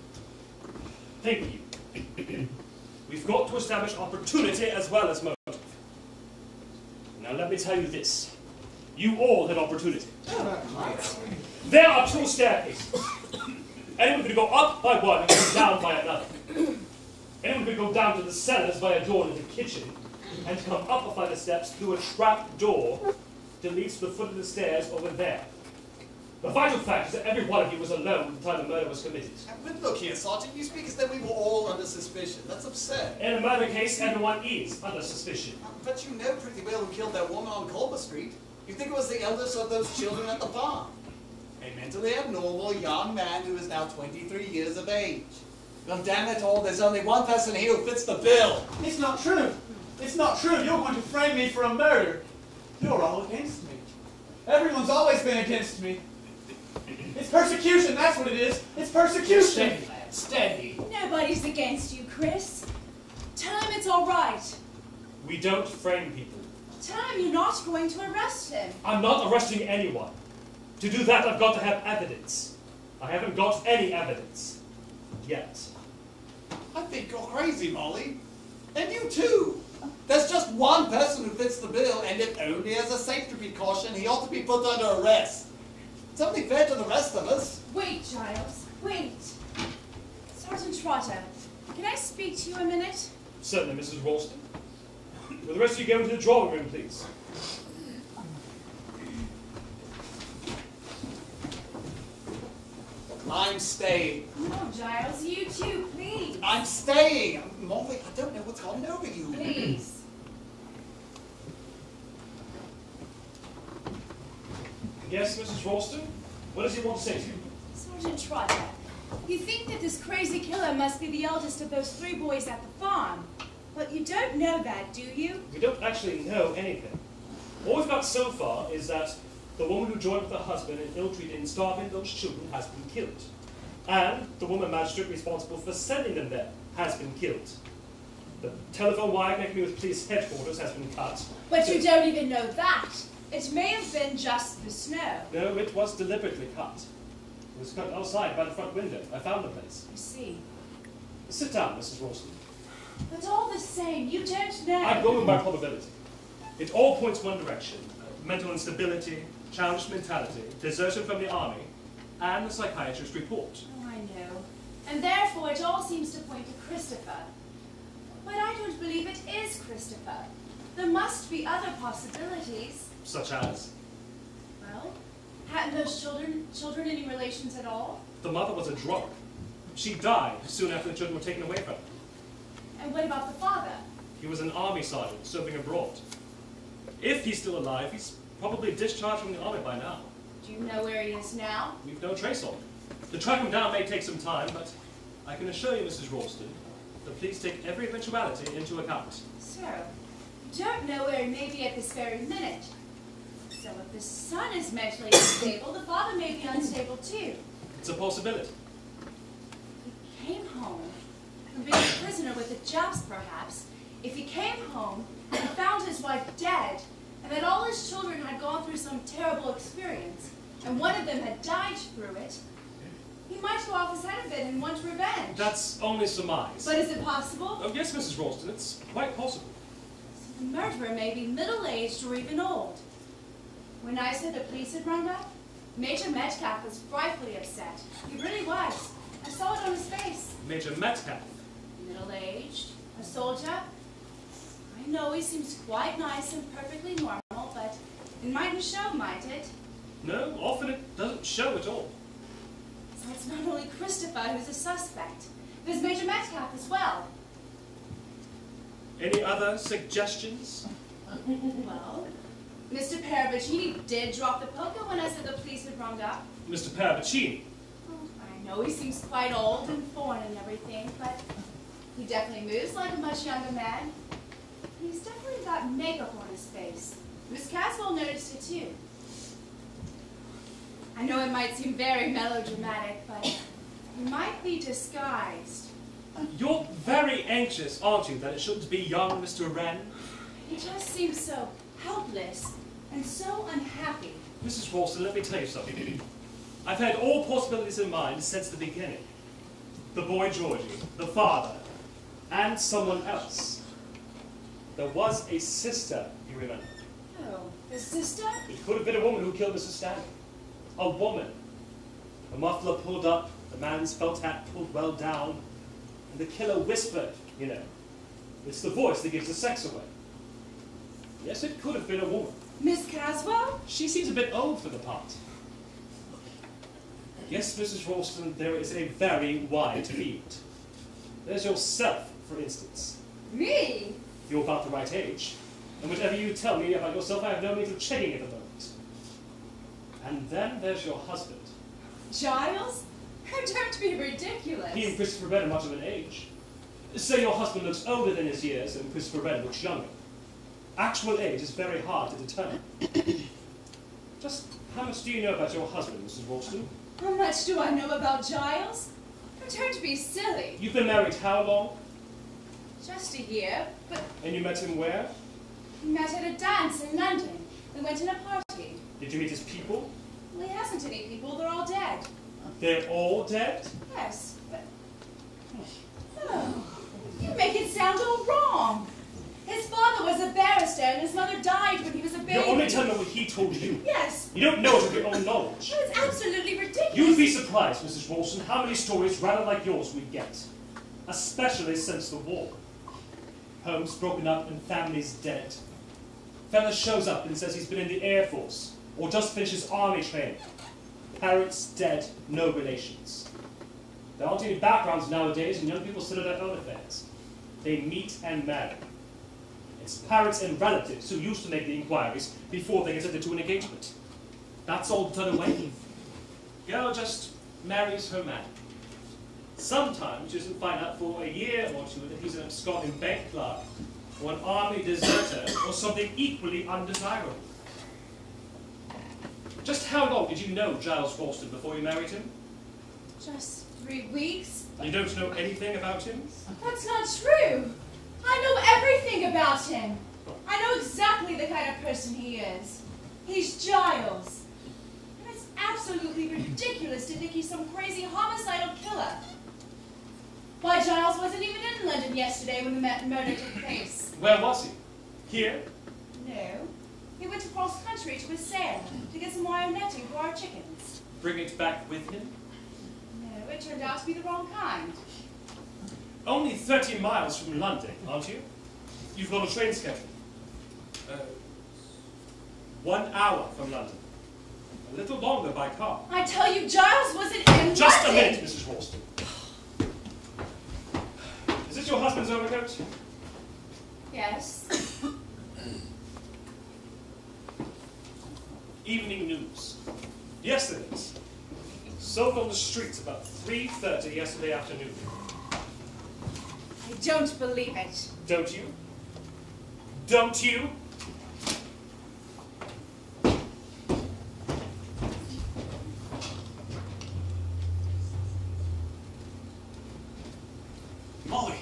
Thank you. We've got to establish opportunity as well as motive. Now let me tell you this. You all had opportunity. There are two staircases. Anyone could go up by one and go down by another. Anyone could go down to the cellars by a door in the kitchen and come up a flight of steps through a trap door that leads to the foot of the stairs over there. The vital fact is that every one of you was alone at the time the murder was committed. But look here, Sergeant, you speak as though we were all under suspicion. That's absurd. In a murder case, everyone is under suspicion. But you know pretty well who killed that woman on Culver Street. You think it was the eldest of those children at the farm. A mentally abnormal young man who is now twenty-three years of age. Well, damn it all, there's only one person here who fits the bill. It's not true. It's not true. You're going to frame me for a murder. You're all against me. Everyone's always been against me. It's persecution, that's what it is. It's persecution. Steady, lad, steady. Nobody's against you, Chris. Tell him it's all right. We don't frame people. Tell him you're not going to arrest him. I'm not arresting anyone. To do that, I've got to have evidence. I haven't got any evidence. Yet. I think you're crazy, Molly. And you too. There's just one person who fits the bill, and if only as a safety precaution, he ought to be put under arrest. It's only fair to the rest of us. Wait, Giles. Wait. Sergeant Trotter, can I speak to you a minute? Certainly, Missus Ralston. Will the rest of you go into the drawing room, please? I'm staying. No, Giles, you too, please. I'm staying. Molly, I don't know what's gone over you. Please. Yes, Missus Ralston? What does he want to say to you? Sergeant Trotter, you think that this crazy killer must be the eldest of those three boys at the farm. But you don't know that, do you? We don't actually know anything. All we've got so far is that the woman who joined with her husband in ill-treating and starving those children has been killed. And the woman magistrate responsible for sending them there has been killed. The telephone wire connecting me with police headquarters has been cut. But you don't even know that. It may have been just the snow. No, it was deliberately cut. It was cut outside by the front window. I found the place. I see. Sit down, Missus Ralston. But all the same, you don't know. I've gone with my probability. It all points one direction. Mental instability, challenged mentality, desertion from the army, and the psychiatrist's report. Oh, I know. And therefore it all seems to point to Christopher. But I don't believe it is Christopher. There must be other possibilities. Such as? Well, hadn't those children children any relations at all? The mother was a drunk. She died soon after the children were taken away from her. And what about the father? He was an army sergeant serving abroad. If he's still alive, he's probably discharged from the army by now. Do you know where he is now? We've no trace of him. To track him down may take some time, but I can assure you, Missus Ralston, the police take every eventuality into account. So, you don't know where he may be at this very minute. So if the son is mentally unstable, the father may be unstable too. It's a possibility. He came home from being a prisoner with the Japs, perhaps. If he came home and found his wife dead, and that all his children had gone through some terrible experience, and one of them had died through it, he might go off his head a bit and want revenge. That's only surmise. But is it possible? Oh, yes, Missus Ralston, it's quite possible. So the murderer may be middle-aged or even old. When I said the police had rung up, Major Metcalf was frightfully upset. He really was. I saw it on his face. Major Metcalf? Middle-aged, a soldier. I know he seems quite nice and perfectly normal, but it mightn't show, might it? No, often it doesn't show at all. So it's not only Christopher who's a suspect. There's Major Metcalf as well. Any other suggestions? Well, Mister Paravicini did drop the poker when I said the police had rung up. Mister Paravicini? I know he seems quite old and foreign and everything, but he definitely moves like a much younger man. He's definitely got makeup on his face. Miss Caswell noticed it too. I know it might seem very melodramatic, but he might be disguised. You're very anxious, aren't you, that it shouldn't be young Mister Wren? He just seems so helpless and so unhappy. Missus Ralston, let me tell you something. I've had all possibilities in mind since the beginning. The boy Georgie, the father, and someone else. There was a sister, you remember. Oh, the sister? It could have been a woman who killed Missus Stanley. A woman. The muffler pulled up, the man's felt hat pulled well down, and the killer whispered, you know. It's the voice that gives the sex away. Yes, it could have been a woman. Miss Caswell? She seems a bit old for the part. Yes, Missus Ralston, there is a very wide field. There's yourself, for instance. Me? You're about the right age, and whatever you tell me about yourself, I have no need of checking at the moment. And then there's your husband. Giles? Don't be ridiculous. He and Christopher Wren are much of an age. Say your husband looks older than his years and Christopher Wren looks younger. Actual age is very hard to determine. Just how much do you know about your husband, Missus Ralston? How much do I know about Giles? Don't be silly. You've been married how long? Just a year, but And you met him where? we met at a dance in London. We went in a party. Did you meet his people? Well, he hasn't any people. They're all dead. They're all dead? Yes, but... Oh, you make it sound all wrong. His father was a barrister and his mother died when he was a baby. You're only telling me what he told you. Yes. You don't know it of your own knowledge. Oh, it's absolutely ridiculous. You'd be surprised, Missus Ralston, how many stories rather like yours we get. Especially since the war. Homes broken up and families dead. Fella shows up and says he's been in the Air Force or just finished his army training. Parents dead, no relations. There aren't any backgrounds nowadays and young people settle their own affairs. They meet and marry. It's parents and relatives who used to make the inquiries before they consented to an engagement. That's all done away with. Girl just marries her man. Sometimes she doesn't find out for a year or two that he's an absconding bank clerk, or an army deserter, or something equally undesirable. Just how long did you know Giles Ralston before you married him? Just three weeks. You don't know anything about him? That's not true. I know everything about him. I know exactly the kind of person he is. He's Giles. And it's absolutely ridiculous to think he's some crazy homicidal killer. Why, Giles wasn't even in London yesterday when the murder took place. Where was he? Here? No. He went across country to a sale to get some wire netting for our chickens. Bring it back with him? No, it turned out to be the wrong kind. Only thirty miles from London, aren't you? You've got a train schedule. Uh, one hour from London. A little longer by car. I tell you, Giles wasn't in Just a London. minute, Missus Ralston. Is this your husband's overcoat? Yes. Evening News. Yes, it is. Sold on the streets about three thirty yesterday afternoon. I don't believe it. Don't you? Don't you? Molly,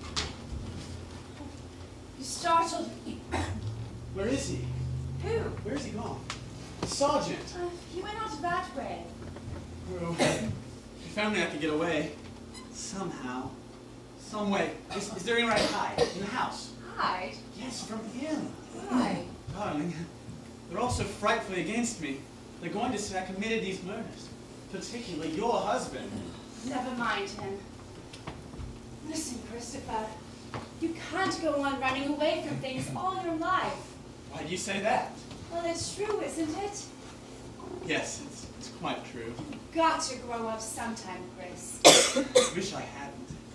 You startled me. where is he? Who? Where's he gone? The sergeant. Uh, he went out that way. Oh, if only I could get away. Somehow. Some way. Is, is there anywhere I hide? In the house? Hide? Yes, from him. Why? Darling, they're all so frightfully against me. They're going to say I committed these murders. Particularly your husband. Never mind him. Listen, Christopher. You can't go on running away from things all your life. Why do you say that? Well, it's true, isn't it? Yes, it's, it's quite true. You've got to grow up sometime, Chris. Wish I hadn't.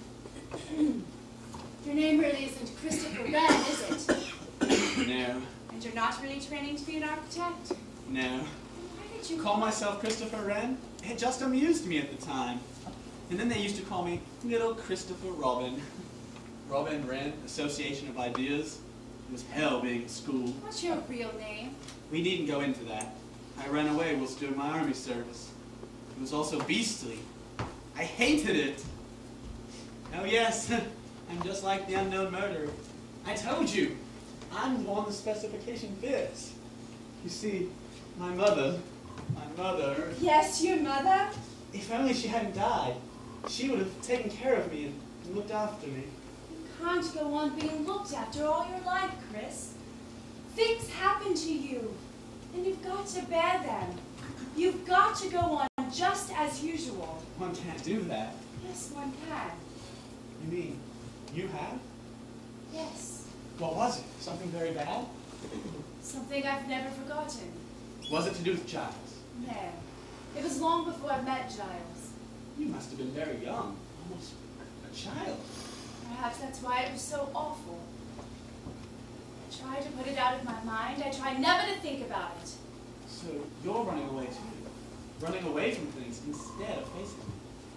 Your name really isn't Christopher Wren, is it? No, And you're not really training to be an architect? no. Why did you Call myself Christopher Wren? It just amused me at the time. And then they used to call me Little Christopher Robin. Robin Wren, Association of Ideas. It was hell being at school. What's your real name? We needn't go into that. I ran away whilst doing my army service. It was also beastly. I hated it. Oh yes, I'm just like the unknown murderer. I told you, I'm the one the specification fits. You see, my mother, my mother, Yes, your mother? if only she hadn't died, she would have taken care of me and, and looked after me. You can't go on being looked after all your life, Chris. Things happen to you, and you've got to bear them. You've got to go on just as usual. One can't do that. Yes, one can. You mean, you have? Yes. What was it? Something very bad? Something I've never forgotten. Was it to do with Giles? No. It was long before I met Giles. You must have been very young, almost a child. Perhaps that's why it was so awful. I tried to put it out of my mind. I tried never to think about it. So you're running away too. Running away from things instead of facing them.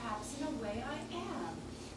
perhaps in a way I am.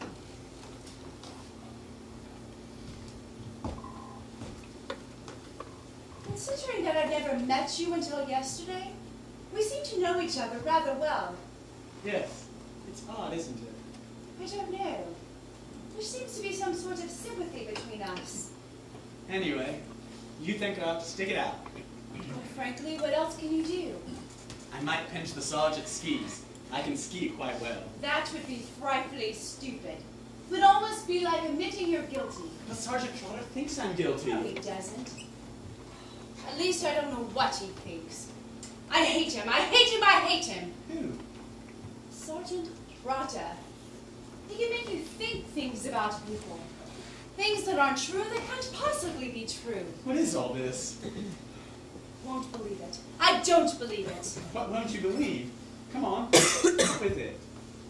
Considering that I've never met you until yesterday, we seem to know each other rather well. Yes. It's odd, isn't it? I don't know. There seems to be some sort of sympathy between us. Anyway, you think I ought to stick it out. Well, frankly, what else can you do? I might pinch the sergeant's skis. I can ski quite well. That would be frightfully stupid. It would almost be like admitting you're guilty. But Sergeant Trotter thinks I'm guilty. No, he doesn't. At least I don't know what he thinks. I hate him. I hate him. I hate him. Who? Sergeant Trotter. He can make you think things about people. Things that aren't true, that can't possibly be true. What is all this? Won't believe it. I don't believe it. What won't you believe? Come on, up with it.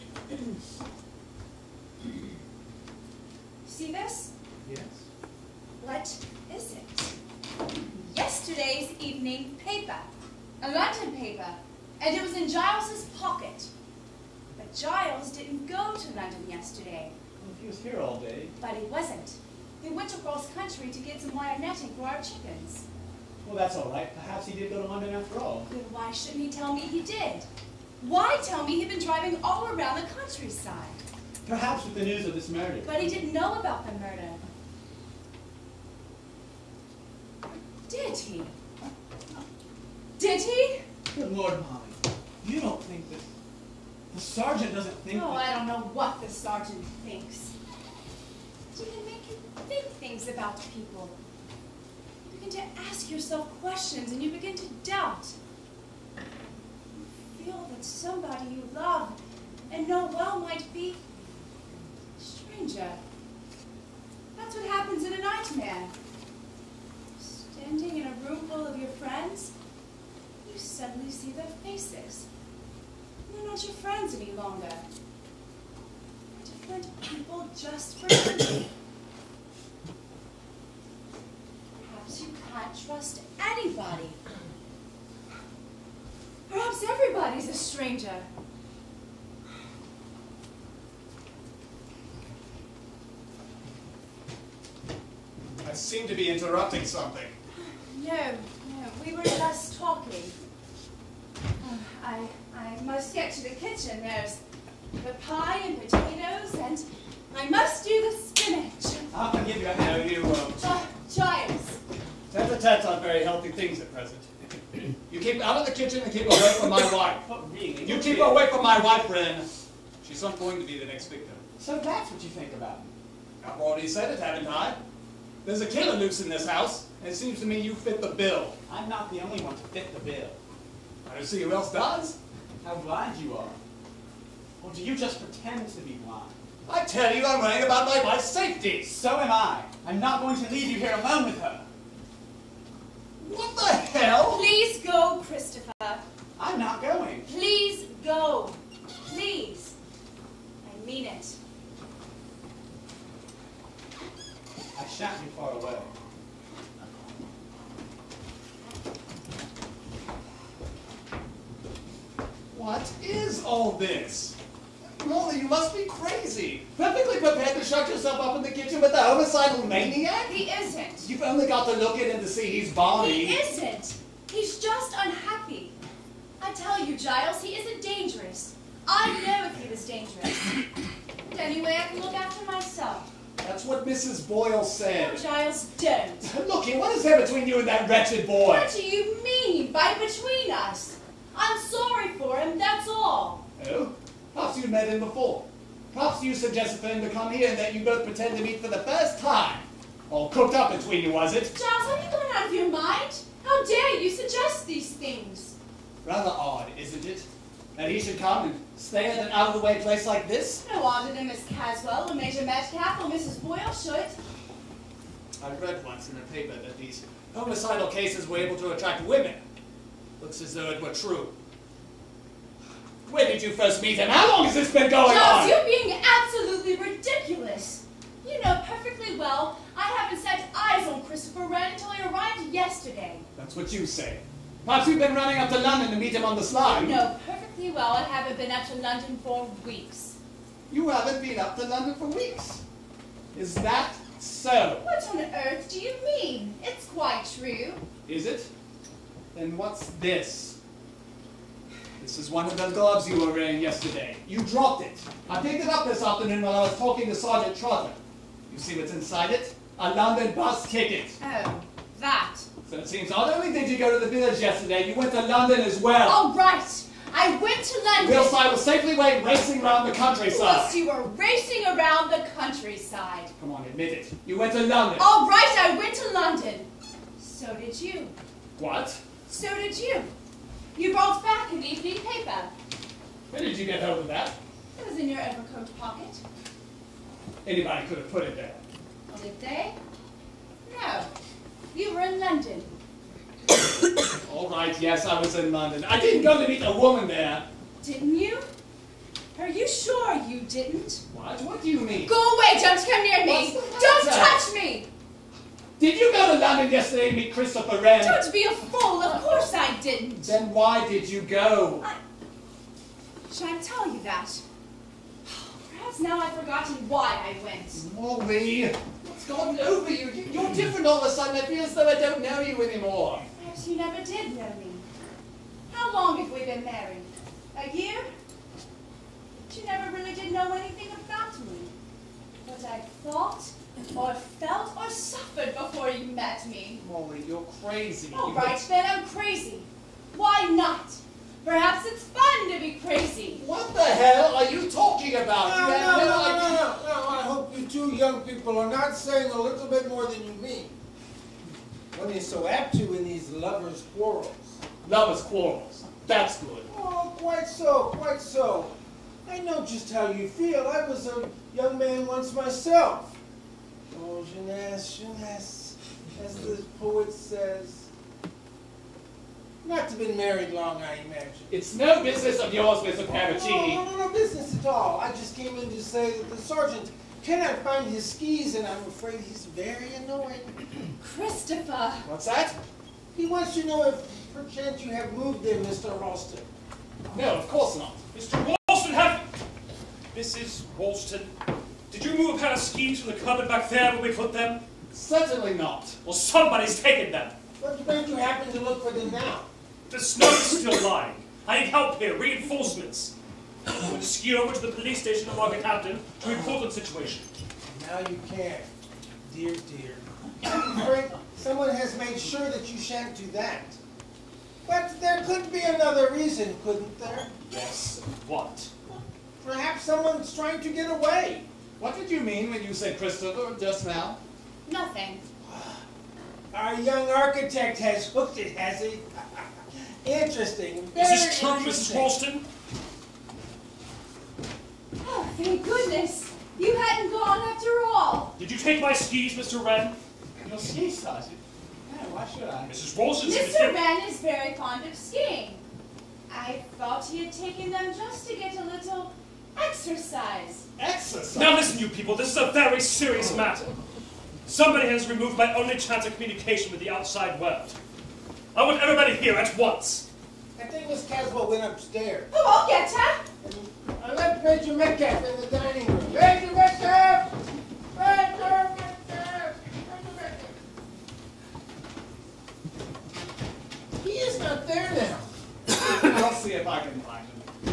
See this? Yes. What is it? Yesterday's evening paper. A London paper. And it was in Giles's pocket. But Giles didn't go to London yesterday. Well, if he was here all day. But he wasn't. He went across country to get some wire netting for our chickens. Well, that's all right. Perhaps he did go to London after all. Then why shouldn't he tell me he did? Why tell me he'd been driving all around the countryside? Perhaps with the news of this murder. But he didn't know about the murder. Did he? Did he? Good Lord, Molly. You don't think that... The sergeant doesn't think Oh, that... I don't know what the sergeant thinks. He can make you think things about people. You begin to ask yourself questions and you begin to doubt. You feel that somebody you love and know well might be a stranger. That's what happens in a nightmare. Standing in a room full of your friends, you suddenly see their faces. They're not your friends any longer. Different people just for you. Perhaps you can't trust anybody. Perhaps everybody's a stranger. I seem to be interrupting something. No, no, we were just talking. Uh, I, I must get to the kitchen. There's the pie and potatoes, and I must do the spinach. I'll forgive you, I you, um... Uh, Giles. Tete-a-tetes aren't very healthy things at present. You keep out of the kitchen and keep away from my wife. What, really? You keep away from my wife, Ren. She's not going to be the next victim. So that's what you think about me. I've already said it, haven't I? There's a killer loose in this house, and it seems to me you fit the bill. I'm not the only one to fit the bill. I don't see who else does. How blind you are. Or do you just pretend to be blind? I tell you, I'm worrying about my wife's safety. So am I. I'm not going to leave you here alone with her. What the hell? Please go, Christopher. I'm not going. Please go. Please. I mean it. I shan't be far away. What is all this? Molly, you must be crazy. Perfectly prepared to shut yourself up in the kitchen with a homicidal maniac? He isn't. You've only got to look at him to see he's balmy. He isn't. He's just unhappy. I tell you, Giles, he isn't dangerous. I'd know if he was dangerous. But anyway, I can look after myself. That's what Missus Boyle No, said. Giles, don't. Look here, what is there between you and that wretched boy? What do you mean by between us? I'm sorry for him, that's all. Oh? Perhaps you met him before. Perhaps you suggested for him to come here and that you both pretend to meet for the first time. All cooked up between you, was it? Giles, have you gone out of your mind? How dare you suggest these things? Rather odd, isn't it? That he should come and stay at an out-of-the-way place like this? No odder than Miss Caswell or Major Metcalf or Missus Boyle should. I read once in the paper that these homicidal cases were able to attract women. Looks as though it were true. Where did you first meet him? How long has this been going Giles, on? you're being absolutely ridiculous. You know perfectly well I haven't set eyes on Christopher Wren until he arrived yesterday. That's what you say. Perhaps you've been running up to London to meet him on the slide. You know perfectly well I haven't been up to London for weeks. You haven't been up to London for weeks. Is that so? What on earth do you mean? It's quite true. Is it? Then what's this? This is one of the gloves you were wearing yesterday. You dropped it. I picked it up this afternoon while I was talking to Sergeant Trotter. You see what's inside it? A London bus ticket. Oh, that. So it seems not only did you go to the village yesterday, you went to London as well. All right. I went to London. Whilst I was safely away racing around the countryside. Whilst you were racing around the countryside. Come on, admit it. You went to London. All right, I went to London. So did you. What? So did you. You brought back an evening paper. Where did you get hold of that? It was in your overcoat pocket. Anybody could have put it there. Did they? No. You were in London. All right, yes, I was in London. I didn't go to meet a woman there. Didn't you? Are you sure you didn't? What? What do you mean? Go away! Don't come near me! What's the Don't matter? touch me! Did you go to London yesterday to meet Christopher Wren? Don't be a fool! Of course I didn't! Then why did you go? I... Should I tell you that? Perhaps now I've forgotten why I went. Molly, what's gone over you? You- You're different all of a sudden. I feel as though I don't know you anymore. Perhaps you never did know me. How long have we been married? A year? But you never really did know anything about me. What I thought, or felt, or suffered before you met me. Molly, you're crazy. All You- right, then I'm crazy. Why not? Perhaps it's fun to be crazy. What the hell are you talking about? No, You no, have no, no, idea- no, no. I hope you two young people are not saying a little bit more than you mean. One is so apt to in these lovers' quarrels. Lovers' quarrels. That's good. Oh, quite so, quite so. I know just how you feel. I was a young man once myself. Oh, jeunesse, jeunesse, as the poet says. Not to been married long, I imagine. It's no business of yours, Mister No, Paracini. no, no, no business at all. I just came in to say that the sergeant cannot find his skis, and I'm afraid he's very annoyed. Christopher. What's that? He wants to know if perchance you have moved them, Mister Ralston. No, of course not. Mister Ralston, have... Missus Ralston, did you move a pair of skis from the cupboard back there where we put them? Certainly not. Well, somebody's taken them. What made you happen to look for them now? The snow is still lying. I need help here, reinforcements. I'm going to ski over to the police station in Market Hampton to report the situation. Now you can. Dear, dear. I'm afraid someone has made sure that you shan't do that. But there could be another reason, couldn't there? Yes, what? Perhaps someone's trying to get away. What did you mean when you said Christopher just now? Nothing. Our young architect has hooked it, has he? Interesting. Very Is this true, Missus interesting. Ralston? Oh, thank goodness. You hadn't gone after all. Did you take my skis, Mister Wren? Your ski sergeant? Yeah, why should I? Missus Ralston said Mister Wren is very fond of skiing. I thought he had taken them just to get a little exercise. Exercise? Now listen, you people, this is a very serious matter. Somebody has removed my only chance of communication with the outside world. I want everybody here at once. I think Miss Caswell went upstairs. Oh, I'll get her. I left Major Metcalf in the dining room. Major Metcalf! Major Metcalf! Major Metcalf! He is not there now. I'll see if I can find him.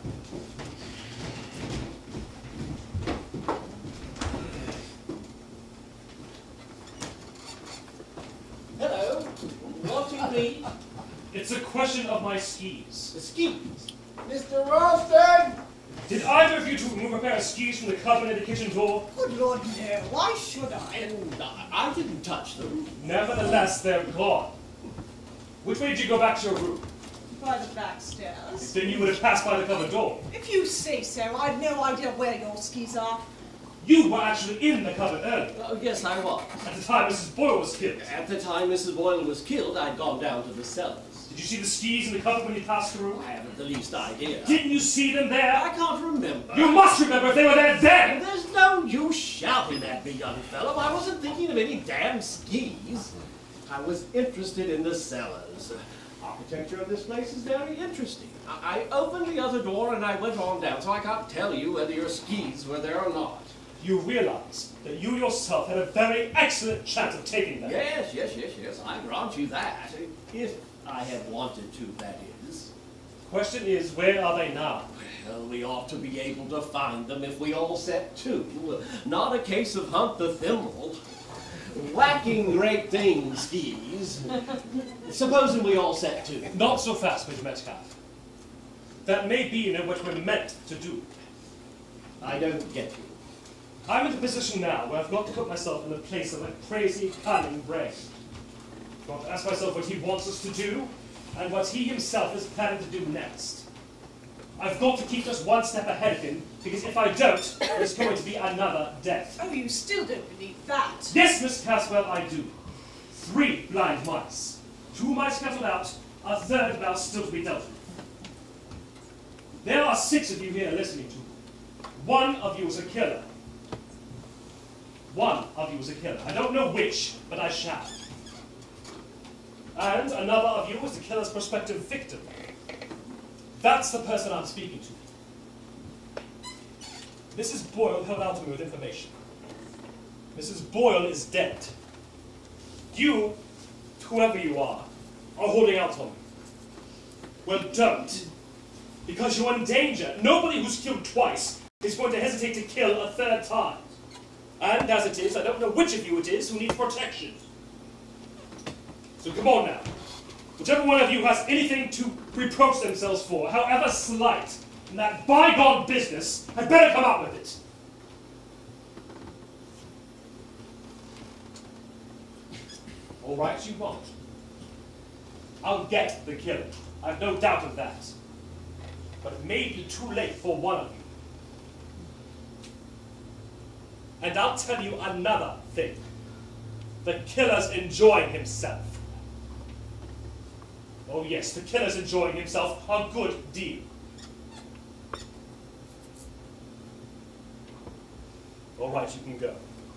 Hello. What do you need? It's a question of my skis. The skis. Mister Ralston! Did either of you two remove a pair of skis from the cupboard in the kitchen door? Good Lord, no. Why should I? I didn't touch them. Nevertheless, they're gone. Which way did you go back to your room? By the back stairs. Then you would have passed by the cupboard door. If you say so, I've no idea where your skis are. You were actually in the cupboard earlier. Oh, yes, I was. At the time Missus Boyle was killed. At the time Missus Boyle was killed, I'd gone down to the cellars. Did you see the skis in the cupboard when you passed through? I haven't the least idea. Didn't you see them there? I can't remember. You must remember if they were there then! There's no use shouting at me, young fellow. I wasn't thinking of any damn skis. I was interested in the cellars. architecture of this place is very interesting. I, I opened the other door and I went on down, so I can't tell you whether your skis were there or not. You realize that you yourself had a very excellent chance of taking them. Yes, yes, yes, yes, I grant you that. If I had wanted to, that is. Question is, where are they now? Well, we ought to be able to find them if we all set to. Not a case of hunt the thimble. Whacking great things, skis. Supposing we all set to. Not so fast, Mister Metcalf. That may be you know, what we're meant to do. I don't get you. I'm in the position now where I've got to put myself in the place of a crazy, cunning brain. I've got to ask myself what he wants us to do, and what he himself is planning to do next. I've got to keep just one step ahead of him, because if I don't, there's going to be another death. Oh, you still don't believe that? Yes, Miss Caswell, I do. Three blind mice. Two mice scattered out, a third mouse still to be dealt with. There are six of you here listening to me. One of you is a killer. One of you is a killer. I don't know which, but I shall. And another of you is the killer's prospective victim. That's the person I'm speaking to. Missus Boyle held out to me with information. Missus Boyle is dead. You, whoever you are, are holding out on me. Well, don't. Because you're in danger. Nobody who's killed twice is going to hesitate to kill a third time. And as it is, I don't know which of you it is who needs protection. So come on now. Whichever one of you has anything to reproach themselves for, however slight, in that bygone business, had better come out with it. All right, you won't. I'll get the killer. I've no doubt of that. But it may be too late for one of you. And I'll tell you another thing. The killer's enjoying himself. Oh yes, the killer's enjoying himself a good deal. All right, you can go.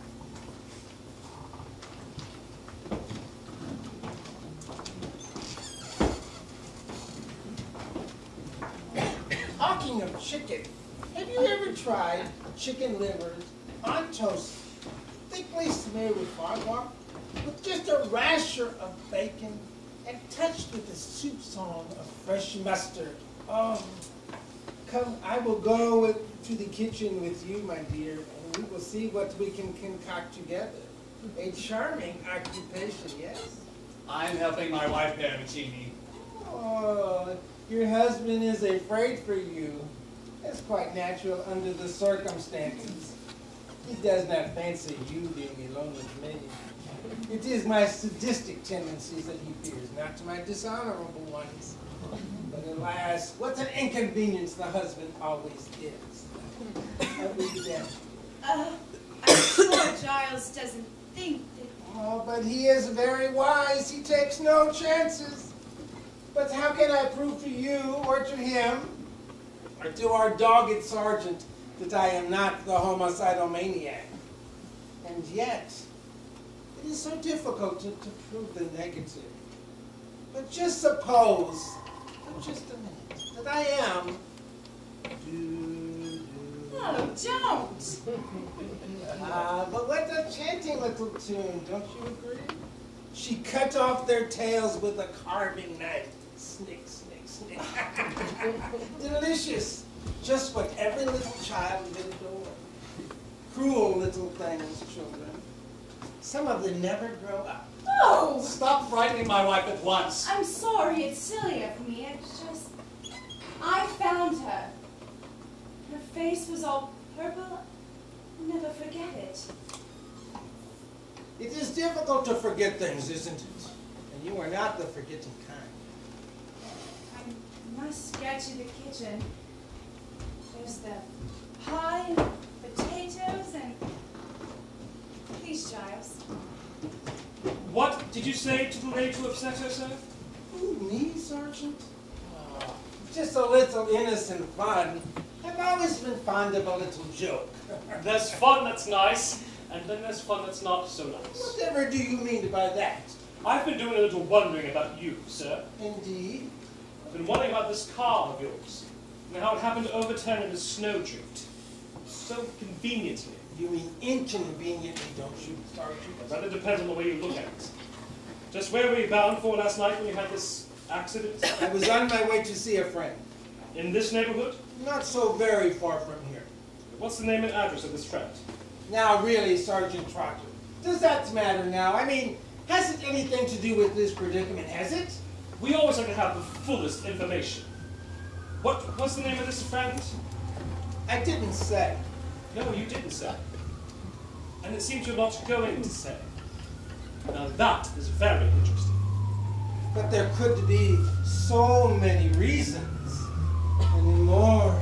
Talking of chicken, have you ever tried chicken livers on toast, thickly smeared with foie with just a rasher of bacon and touched with a soup song of fresh mustard? Oh, come, I will go with, to the kitchen with you, my dear, and we will see what we can concoct together. A charming occupation, yes? I'm helping my wife, Paravicini. Oh, your husband is afraid for you. That's quite natural under the circumstances. He does not fancy you being alone with me. It is my sadistic tendencies that he fears, not my dishonorable ones. But alas, what an inconvenience the husband always is. I believe that. Uh, I'm sure Giles doesn't think that... Oh, but he is very wise. He takes no chances. But how can I prove to you or to him or to our dogged sergeant that I am not the homicidal maniac? And yet, it is so difficult to, to prove the negative. But just suppose, for just a minute, that I am... Do, do. Oh, don't! Ah, but what a chanting little tune, don't you agree? She cut off their tails with a carving knife. Snick, snick, snick. Delicious. Just what every little child would adore. Cruel little things, children. Some of them never grow up. Oh! Stop frightening my wife at once. I'm sorry, it's silly of me. It's just... I found her. Her face was all purple. I'll never forget it. It is difficult to forget things, isn't it? And you are not the forgetting kind. I must get to the kitchen. There's the pie and potatoes and... Please, Giles. What did you say to the lady to upset herself? Who, me, Sergeant? Oh, just a little innocent fun. I've always been fond of a little joke. There's fun that's nice, and then there's fun that's not so nice. Whatever do you mean by that? I've been doing a little wondering about you, sir. Indeed. I've been wondering about this car of yours, and how it happened to overturn in a snowdrift. So conveniently. You mean inconveniently, don't you, Sergeant? Well, that depends on the way you look at it. Just where were you bound for last night when you had this accident? I was on my way to see a friend. In this neighborhood? Not so very far from here. What's the name and address of this friend? Now, really, Sergeant Trotter, does that matter now? I mean, has it anything to do with this predicament, has it? We always like to have the fullest information. What What's the name of this friend? I didn't say. No, you didn't say. And it seems you're not going to say. Now that is very interesting. But there could be so many reasons. And more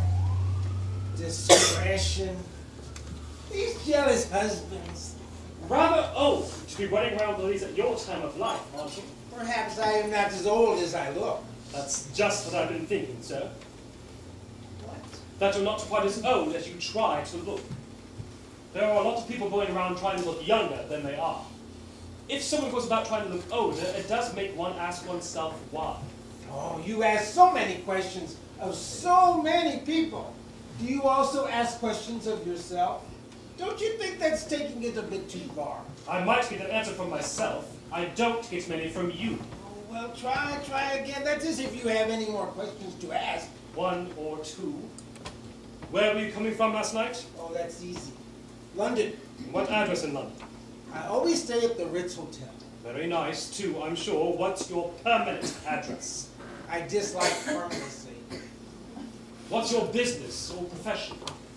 discretion. These jealous husbands. Rather old to be running around with these at your time of life, aren't you? Perhaps I am not as old as I look. That's just what I've been thinking, sir. What? That you're not quite as old as you try to look. There are a lot of people going around trying to look younger than they are. If someone goes about trying to look older, it does make one ask oneself why. Oh, you ask so many questions of so many people. Do you also ask questions of yourself? Don't you think that's taking it a bit too far? I might get an answer from myself. I don't get many from you. Oh, well, try, try again. That's as if you have any more questions to ask. One or two. Where were you coming from last night? Oh, that's easy. London. What address in London? I always stay at the Ritz Hotel. Very nice, too, I'm sure. What's your permanent address? I dislike permanency. What's your business or profession?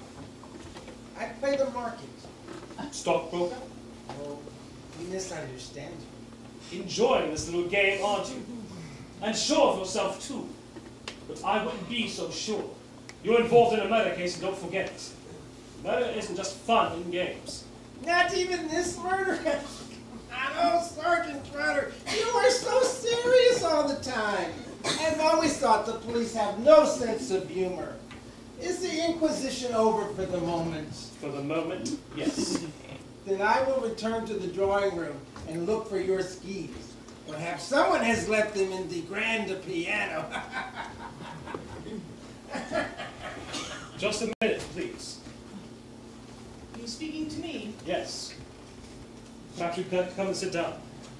I play the market. Stockbroker? Oh, you misunderstand me. Enjoying this little game, aren't you? And sure of yourself, too. But I wouldn't be so sure. You're involved in a murder case, and don't forget it. Murder isn't just fun in games. Not even this murder. I know, Sergeant Trotter, you are so serious all the time. I've always thought the police have no sense of humor. Is the Inquisition over for the moment? For the moment, yes. Then I will return to the drawing room and look for your skis. Perhaps someone has left them in the grand piano. Just a minute, please. Are you speaking to me? Yes. Perhaps you could come and sit down.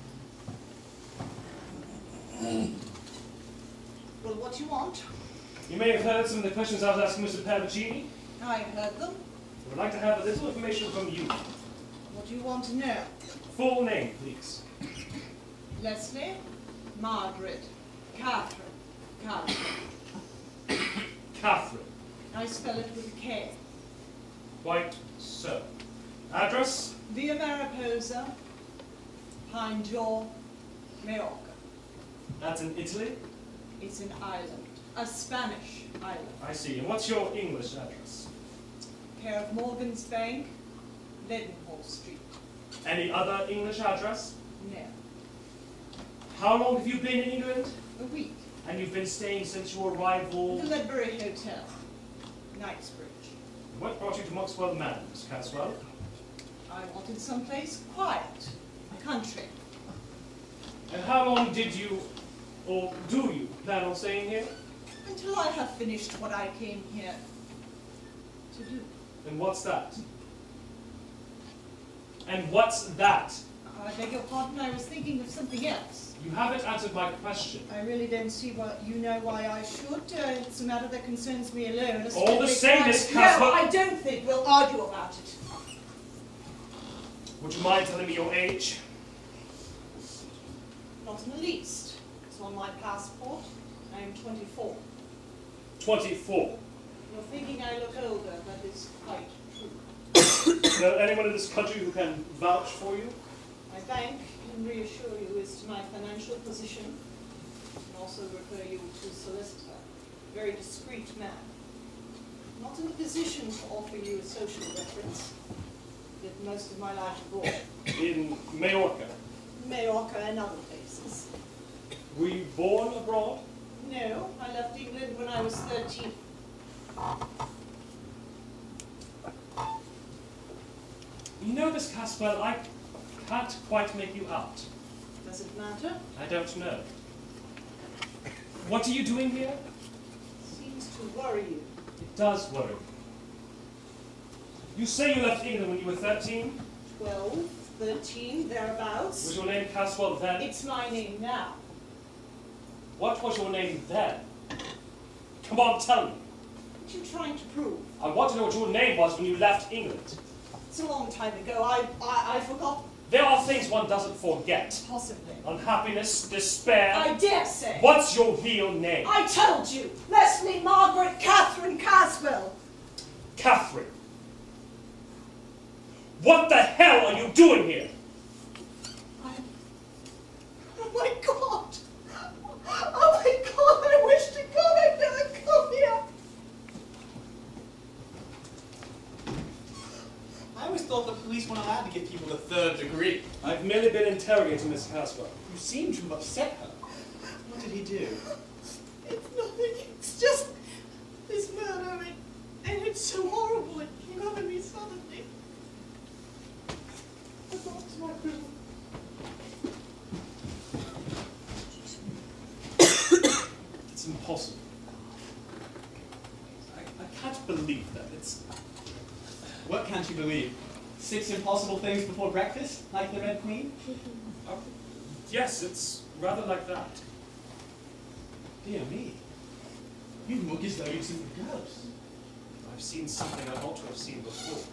Well, what do you want? You may have heard some of the questions I was asking Mister Pallavicini. I heard them. I would like to have a little information from you. What do you want to know? Full name, please. Leslie, Margaret, Catherine, Catherine. Catherine. I spell it with a K. Quite so. Address? Via Mariposa, Pine Jaw, Majorca. That's in Italy? It's an island, a Spanish island. I see. And what's your English address? Care of Morgan's Bank, Leadenhall Street. Any other English address? No. How long have you been in England? A week. And you've been staying since your arrival? The Ledbury Hotel, Knightsbridge. What brought you to Moxwell Manor, Miss Caswell? I wanted someplace quiet, country. And how long did you, or do you, plan on staying here? Until I have finished what I came here to do. And what's that? And what's that? I beg your pardon, I was thinking of something else. You haven't answered my question. I really don't see what you know why I should. Uh, it's a matter that concerns me alone. A All the strictly same, private- Miss Caswell- No, I don't think we'll argue about it. Would you mind telling me your age? Not in the least. It's on my passport. I am twenty-four. twenty-four. You're thinking I look older, that is quite true. Is there anyone in this country who can vouch for you? My bank can reassure you as to my financial position, and also refer you to a solicitor, a very discreet man. Not in a position to offer you a social reference. Lived most of my life abroad. In Majorca. Majorca and other places. Were you born abroad? No, I left England when I was thirteen. You know, Miss Caswell, I can't quite make you out. Does it matter? I don't know. What are you doing here? Seems to worry you. It does worry. You say you left England when you were thirteen? Twelve, thirteen, thereabouts. Was your name Caswell then? It's my name now. What was your name then? Come on, tell me. What are you trying to prove? I want to know what your name was when you left England. It's a long time ago. I, I, I forgot. There are things one doesn't forget. Possibly. Unhappiness, despair. I dare say. What's your real name? I told you. Leslie Margaret Catherine Caswell. Catherine. What the hell are you doing here? I... Oh my God. Oh my God. I wish to God I'd never come here. I always thought the police weren't allowed to give people the third degree. I've merely been interrogating Miss Caswell. You seem to have upset her. What did he do? It's nothing. It's just this murder. It, and it's so horrible. It came over me suddenly. I thought it was my prison. It's impossible. I, I can't believe that. It's... What can't you believe? Six impossible things before breakfast, like the Red Queen? Uh, yes, it's rather like that. Dear me. You look as though you've seen a ghost. I've seen something I ought to have seen before.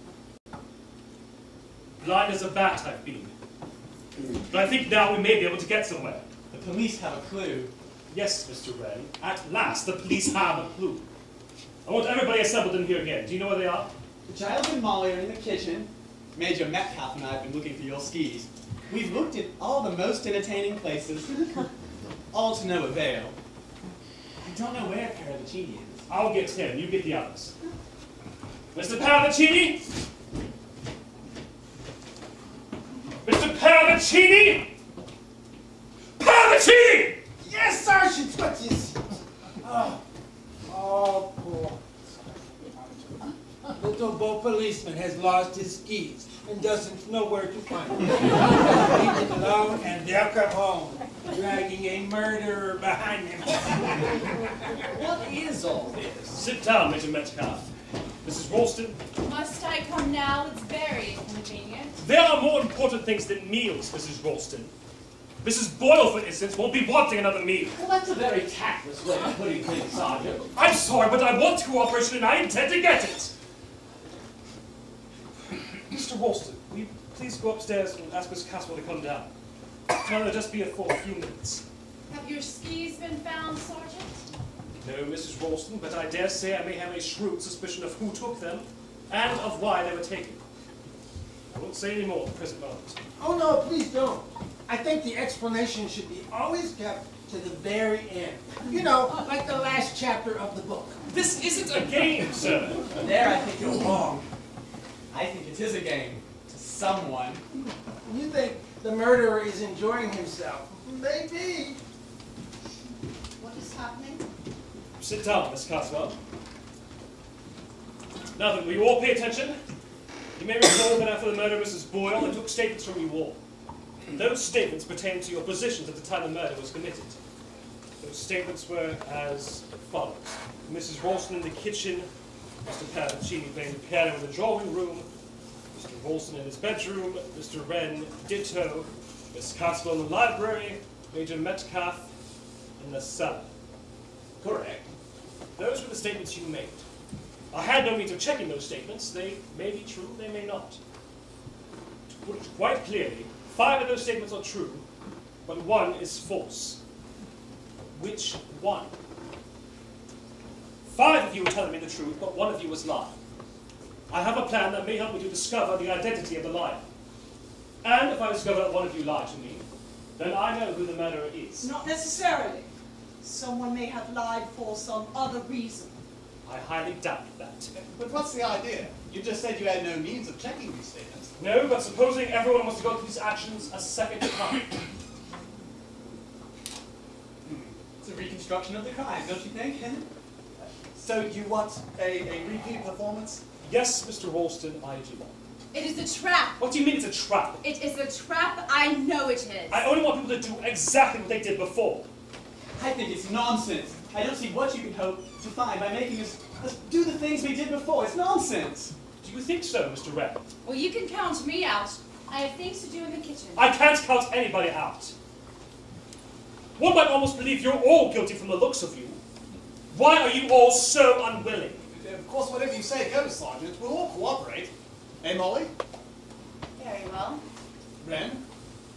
Blind as a bat I've been. But I think now we may be able to get somewhere. The police have a clue. Yes, Mister Wren. At last, the police have a clue. I want everybody assembled in here again. Do you know where they are? The child and Molly are in the kitchen. Major Metcalf and I have been looking for your skis. We've looked at all the most entertaining places, all to no avail. I don't know where Paravicini is. I'll get him. You get the others. Mister Paravicini? Mister Paravicini? Paravicini! Yes, Sergeant, what is it? Oh, oh, poor. Little Bo policeman has lost his skis and doesn't know where to find them. Leave it alone and they'll come home, dragging a murderer behind them. What is all this? Sit down, Major Metcalf. Missus Ralston, Must I come now? It's very inconvenient. there are more important things than meals, Missus Ralston. Missus Boyle, for instance, won't be wanting another meal. Well, that's a very tactless way of putting things, Sergeant. I'm sorry, but I want cooperation and I intend to get it. Mister Ralston, will you please go upstairs and ask Miss Caswell to come down? Tell her just be here for a few minutes. Have your skis been found, Sergeant? No, Missus Ralston, but I dare say I may have a shrewd suspicion of who took them and of why they were taken. I won't say any more at the present moment. Oh, no, please don't. I think the explanation should be always kept to the very end. You know, like the last chapter of the book. This isn't a game, sir. There I think you're wrong. I think it is a game. To someone. You think the murderer is enjoying himself? Maybe. What is happening? Sit down, Miss Caswell. Now then, will you all pay attention? You may recall that after the murder of Missus Boyle, I took statements from you all. And those statements pertain to your positions at the time the murder was committed. Those statements were as follows. Missus Ralston in the kitchen, Mister Paravicini playing the piano in the drawing room, Mister Ralston in his bedroom, Mister Wren ditto, Miss Caswell in the library, Major Metcalf in the cellar. Correct. Those were the statements you made. I had no means of checking those statements. They may be true, they may not. To put it quite clearly, five of those statements are true, but one is false. Which one? Five of you are telling me the truth, but one of you is lying. I have a plan that may help me to discover the identity of the liar. And if I discover that one of you lied to me, then I know who the murderer is. Not necessarily. Someone may have lied for some other reason. I highly doubt that. But what's the idea? You just said you had no means of checking these statements. No, but supposing everyone wants to go through these actions a second time. It's a reconstruction of the crime, don't you think? So you want a, a repeat performance? Yes, Mister Ralston, I do. It is a trap. What do you mean it's a trap? It is a trap. I know it is. I only want people to do exactly what they did before. I think it's nonsense. I don't see what you can hope to find by making us, us do the things we did before. It's nonsense. Do you think so, Mister Wren? Well, you can count me out. I have things to do in the kitchen. I can't count anybody out. One might almost believe you're all guilty from the looks of you. Why are you all so unwilling? Of course, whatever you say goes, Sergeant. We'll all cooperate. Eh, Molly? Very well. Wren?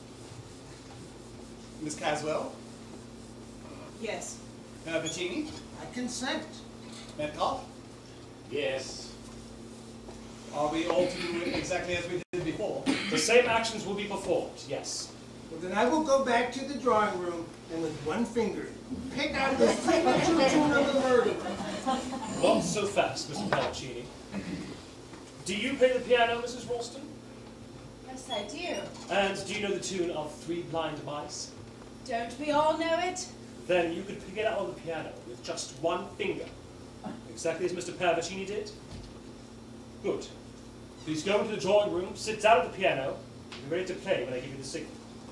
Miss Caswell? Yes. Uh, Pacini? I consent. Metcalf? Yes. Are we all to do it exactly as we did before? The same actions will be performed, yes. Well, then I will go back to the drawing room and with one finger pick out the signature tune of the murder. Not so fast, Mister Palacini. Do you play the piano, Missus Ralston? Yes, I do. And do you know the tune of Three Blind Mice? Don't we all know it? Then you could pick it out on the piano with just one finger. Exactly as Mister Palacini did. Good. Please go into the drawing room, sit down at the piano, and be ready to play when I give you the signal.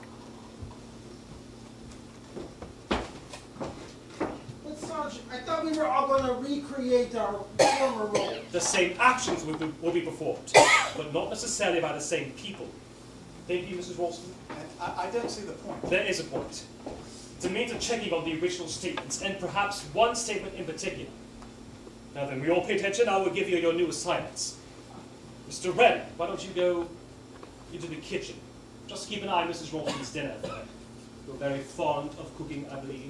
But Sergeant, I thought we were all going to recreate our former role. The same actions will be, will be performed, but not necessarily by the same people. Thank you, Missus Ralston. I, I don't see the point. There is a point. It's a means of checking on the original statements, and perhaps one statement in particular. Now then, we all pay attention. I will give you your new assignments. Mister Wren, why don't you go into the kitchen? Just keep an eye on Missus Ralston's dinner there. You're very fond of cooking, I believe.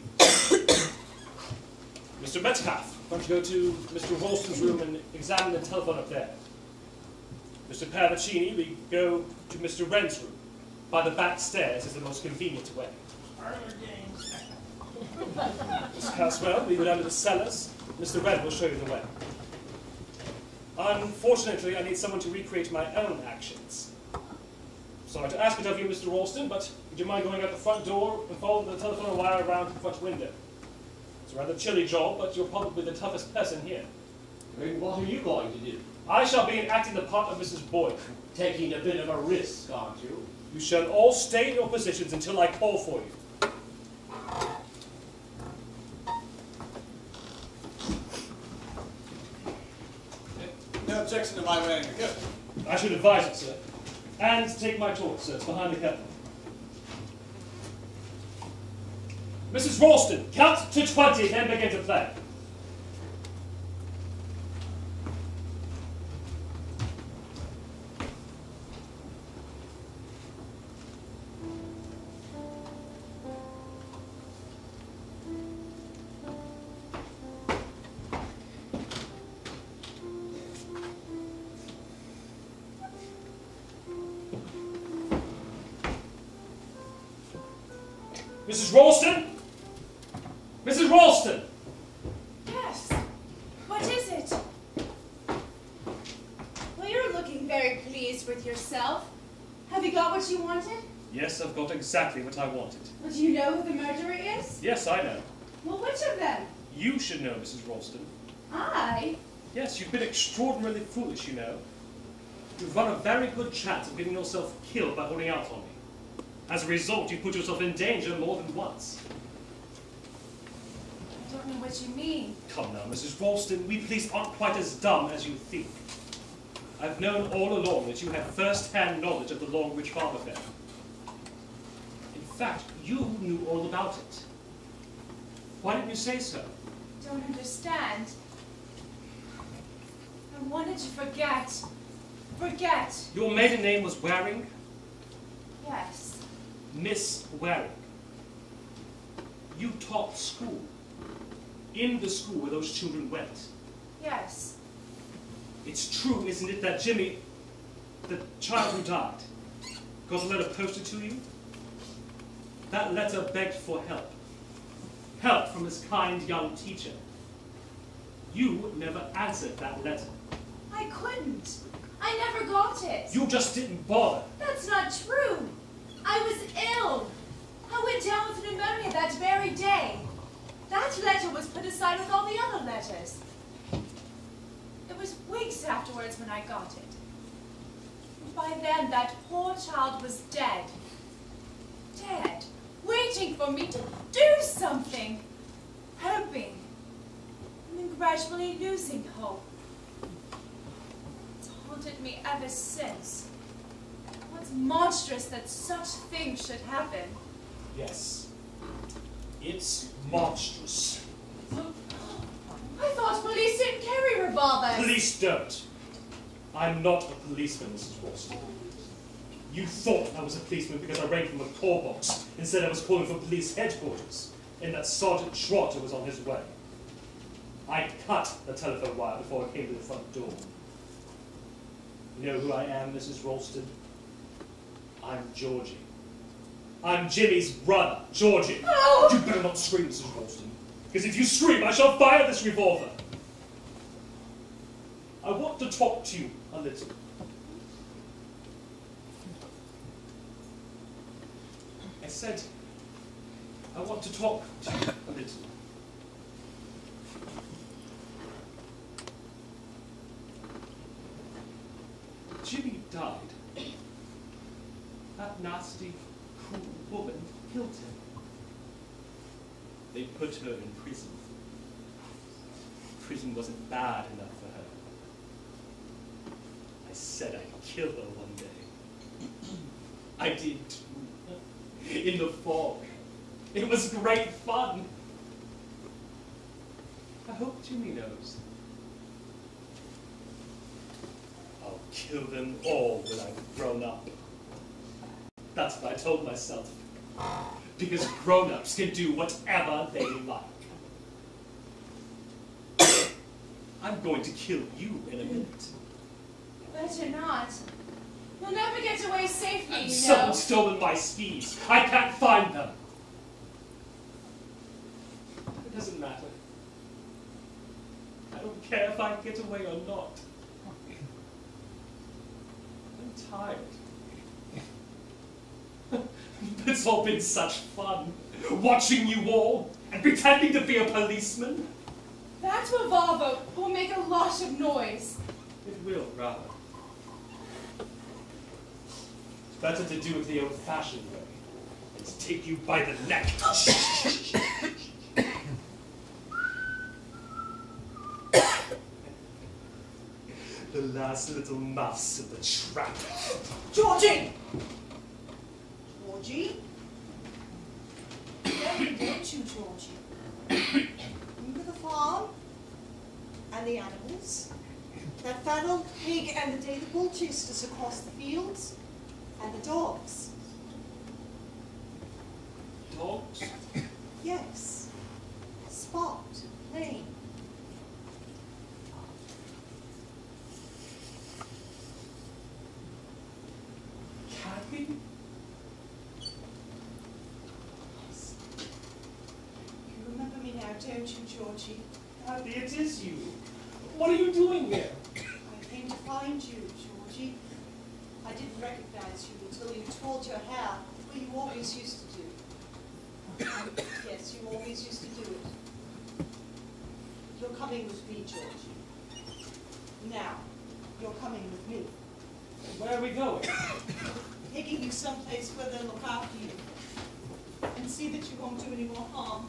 Mister Metcalf, why don't you go to Mister Ralston's room and examine the telephone up there? Mister Palacini, we go to Mister Wren's room. By the back stairs is the most convenient way. Miss Caswell, we go down to the cellars. Mister Wren will show you the way. Unfortunately, I need someone to recreate my own actions. Sorry to ask it of you, Mister Ralston, but would you mind going out the front door and following the telephone wire around the front window? It's a rather chilly job, but you're probably the toughest person here. And what are you going to do? I shall be enacting the part of Missus Boyd. Taking a bit of a risk, aren't you? You shall all stay in your positions until I call for you. No objection to my wearing a coat. I should advise it, sir. And take my torch, sir. It's behind the curtain. Missus Ralston, count to twenty, then begin to play. Missus Ralston? Missus Ralston! Yes. What is it? Well, you're looking very pleased with yourself. Have you got what you wanted? Yes, I've got exactly what I wanted. Well, do you know who the murderer is? Yes, I know. Well, which of them? You should know, Missus Ralston. I? Yes, you've been extraordinarily foolish, you know. You've run a very good chance of getting yourself killed by holding out on me. As a result, you put yourself in danger more than once. I don't know what you mean. Come now, Missus Ralston, we police aren't quite as dumb as you think. I've known all along that you had first-hand knowledge of the Longridge Farm affair. In fact, you knew all about it. Why didn't you say so? Don't understand. I wanted to forget. Forget. Your maiden name was Waring? Yes. Miss Waring. You taught school. In the school where those children went. Yes. It's true, isn't it, that Jimmy, the child who died, got a letter posted to you? That letter begged for help. Help from his kind young teacher. You never answered that letter. I couldn't. I never got it. You just didn't bother. That's not true. I was ill. I went down with pneumonia that very day. That letter was put aside with all the other letters. It was weeks afterwards when I got it. by then that poor child was dead. Dead. Waiting for me to do something. Hoping. And then gradually losing hope. It's haunted me ever since. What's monstrous that such things should happen? Yes. It's monstrous. I thought police didn't carry revolvers. Police don't. I'm not a policeman, Missus Ralston. You thought I was a policeman because I rang from a call box. Instead, I was calling for police headquarters, and that Sergeant Trotter was on his way. I cut the telephone wire before I came to the front door. You know who I am, Missus Ralston? I'm Georgie. I'm Jimmy's brother, Georgie. Oh! You better not scream, Missus Ralston, because if you scream, I shall fire this revolver. I want to talk to you a little. I said, I want to talk to you a little. Jimmy died. That nasty, cruel woman killed him. They put her in prison. Prison wasn't bad enough for her. I said I'd kill her one day. I did too. In the fog. It was great fun. I hope Jimmy knows. I'll kill them all when I've grown up. That's what I told myself. Because grown-ups can do whatever they like. I'm going to kill you in a minute. Better not. You'll never get away safely, you know. Someone's stolen my skis. I can't find them. It doesn't matter. I don't care if I get away or not. I'm tired. It's all been such fun, watching you all and pretending to be a policeman. That revolver will make a lot of noise. It will, rather. It's better to do it the old-fashioned way than to take you by the neck. The last little mouse of the trap. Georgie! Georgie? Where don't you, Georgie? Remember the farm? And the animals? That fat old pig and the day the bull chased us across the fields? And the dogs? Dogs? Yes. Spot, Lane. Kathy? You remember me now, don't you, Georgie? Kathy, it is you. What are you doing here? I came to find you, Georgie. I didn't recognize you until you twirled your hair, the way you always used to do. Yes, you always used to do it. You're coming with me, Georgie. Now, you're coming with me. Where are we going? Taking you someplace where they'll look after you and see that you won't do any more harm.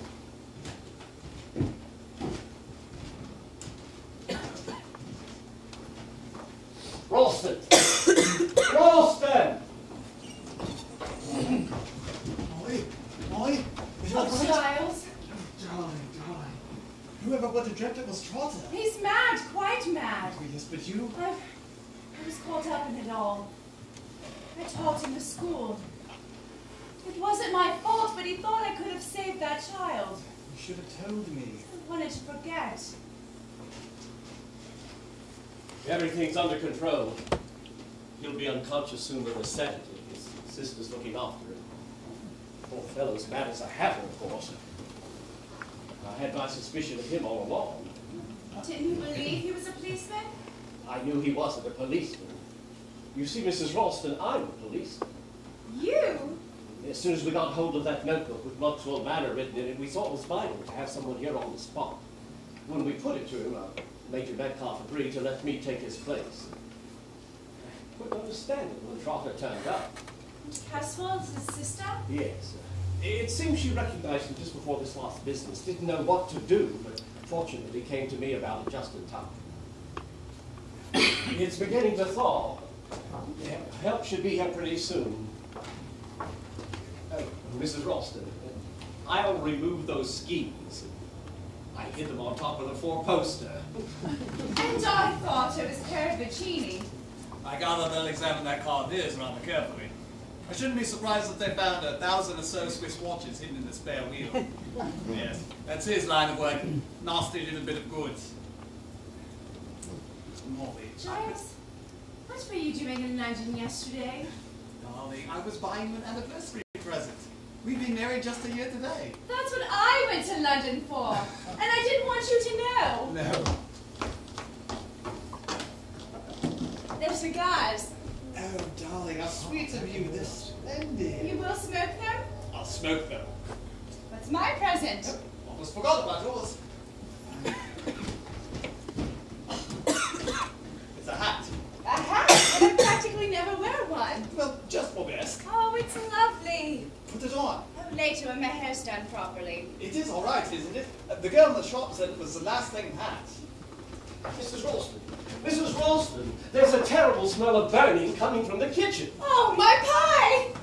Ralston! Ralston! Molly? Molly? Is Oh, that right? Giles. Darling, darling. Whoever would have dreamt it was Trotter? He's mad, quite mad. Oh, yes, but you... I've, I was caught up in it all. I taught him to school. It wasn't my fault, but he thought I could have saved that child. You should have told me. I wanted to forget. Everything's under control. He'll be unconscious soon with a sedative. His sister's looking after him. Poor fellow's mad as a hatter, of course. I had my suspicion of him all along. Didn't you believe he was a policeman? I knew he wasn't a policeman. You see, Missus Ralston, I'm a policeman. You? As soon as we got hold of that notebook with Maxwell Manor written in it, we thought it was vital to have someone here on the spot. When we put it to him, uh, Major Metcalf agreed to let me take his place. couldn't understand it when Trotter turned up. Caswell's his sister? Yes. It seems she recognized him just before this last business. Didn't know what to do, but fortunately came to me about it just in time. It's beginning to thaw. Yeah, help should be here pretty soon. Oh, Missus Ralston, I'll remove those skis. I hid them on top of the four-poster. And I thought it was Caravaggini. I gather they'll examine that car of his rather carefully. I shouldn't be surprised if they found a thousand or so Swiss watches hidden in the spare wheel. Yes, that's his line of work. Nasty little bit of goods. Molly. Giles, what were you doing in London yesterday? Darling, I was buying you an anniversary present. We've been married just a year today. That's what I went to London for. And I didn't want you to know. No. They're cigars. Oh, darling, how sweet of you. They're splendid. You will smoke them? I'll smoke them. That's my present. Almost forgot about yours. It's a hat. A hat? And I practically never wear one. Well, just for best. Oh, it's lovely. Put it on. Oh, later when my hair's done properly. It is all right, isn't it? Uh, the girl in the shop said it was the last thing hat. Missus Ralston, Missus Ralston, there's a terrible smell of burning coming from the kitchen. Oh, my pie!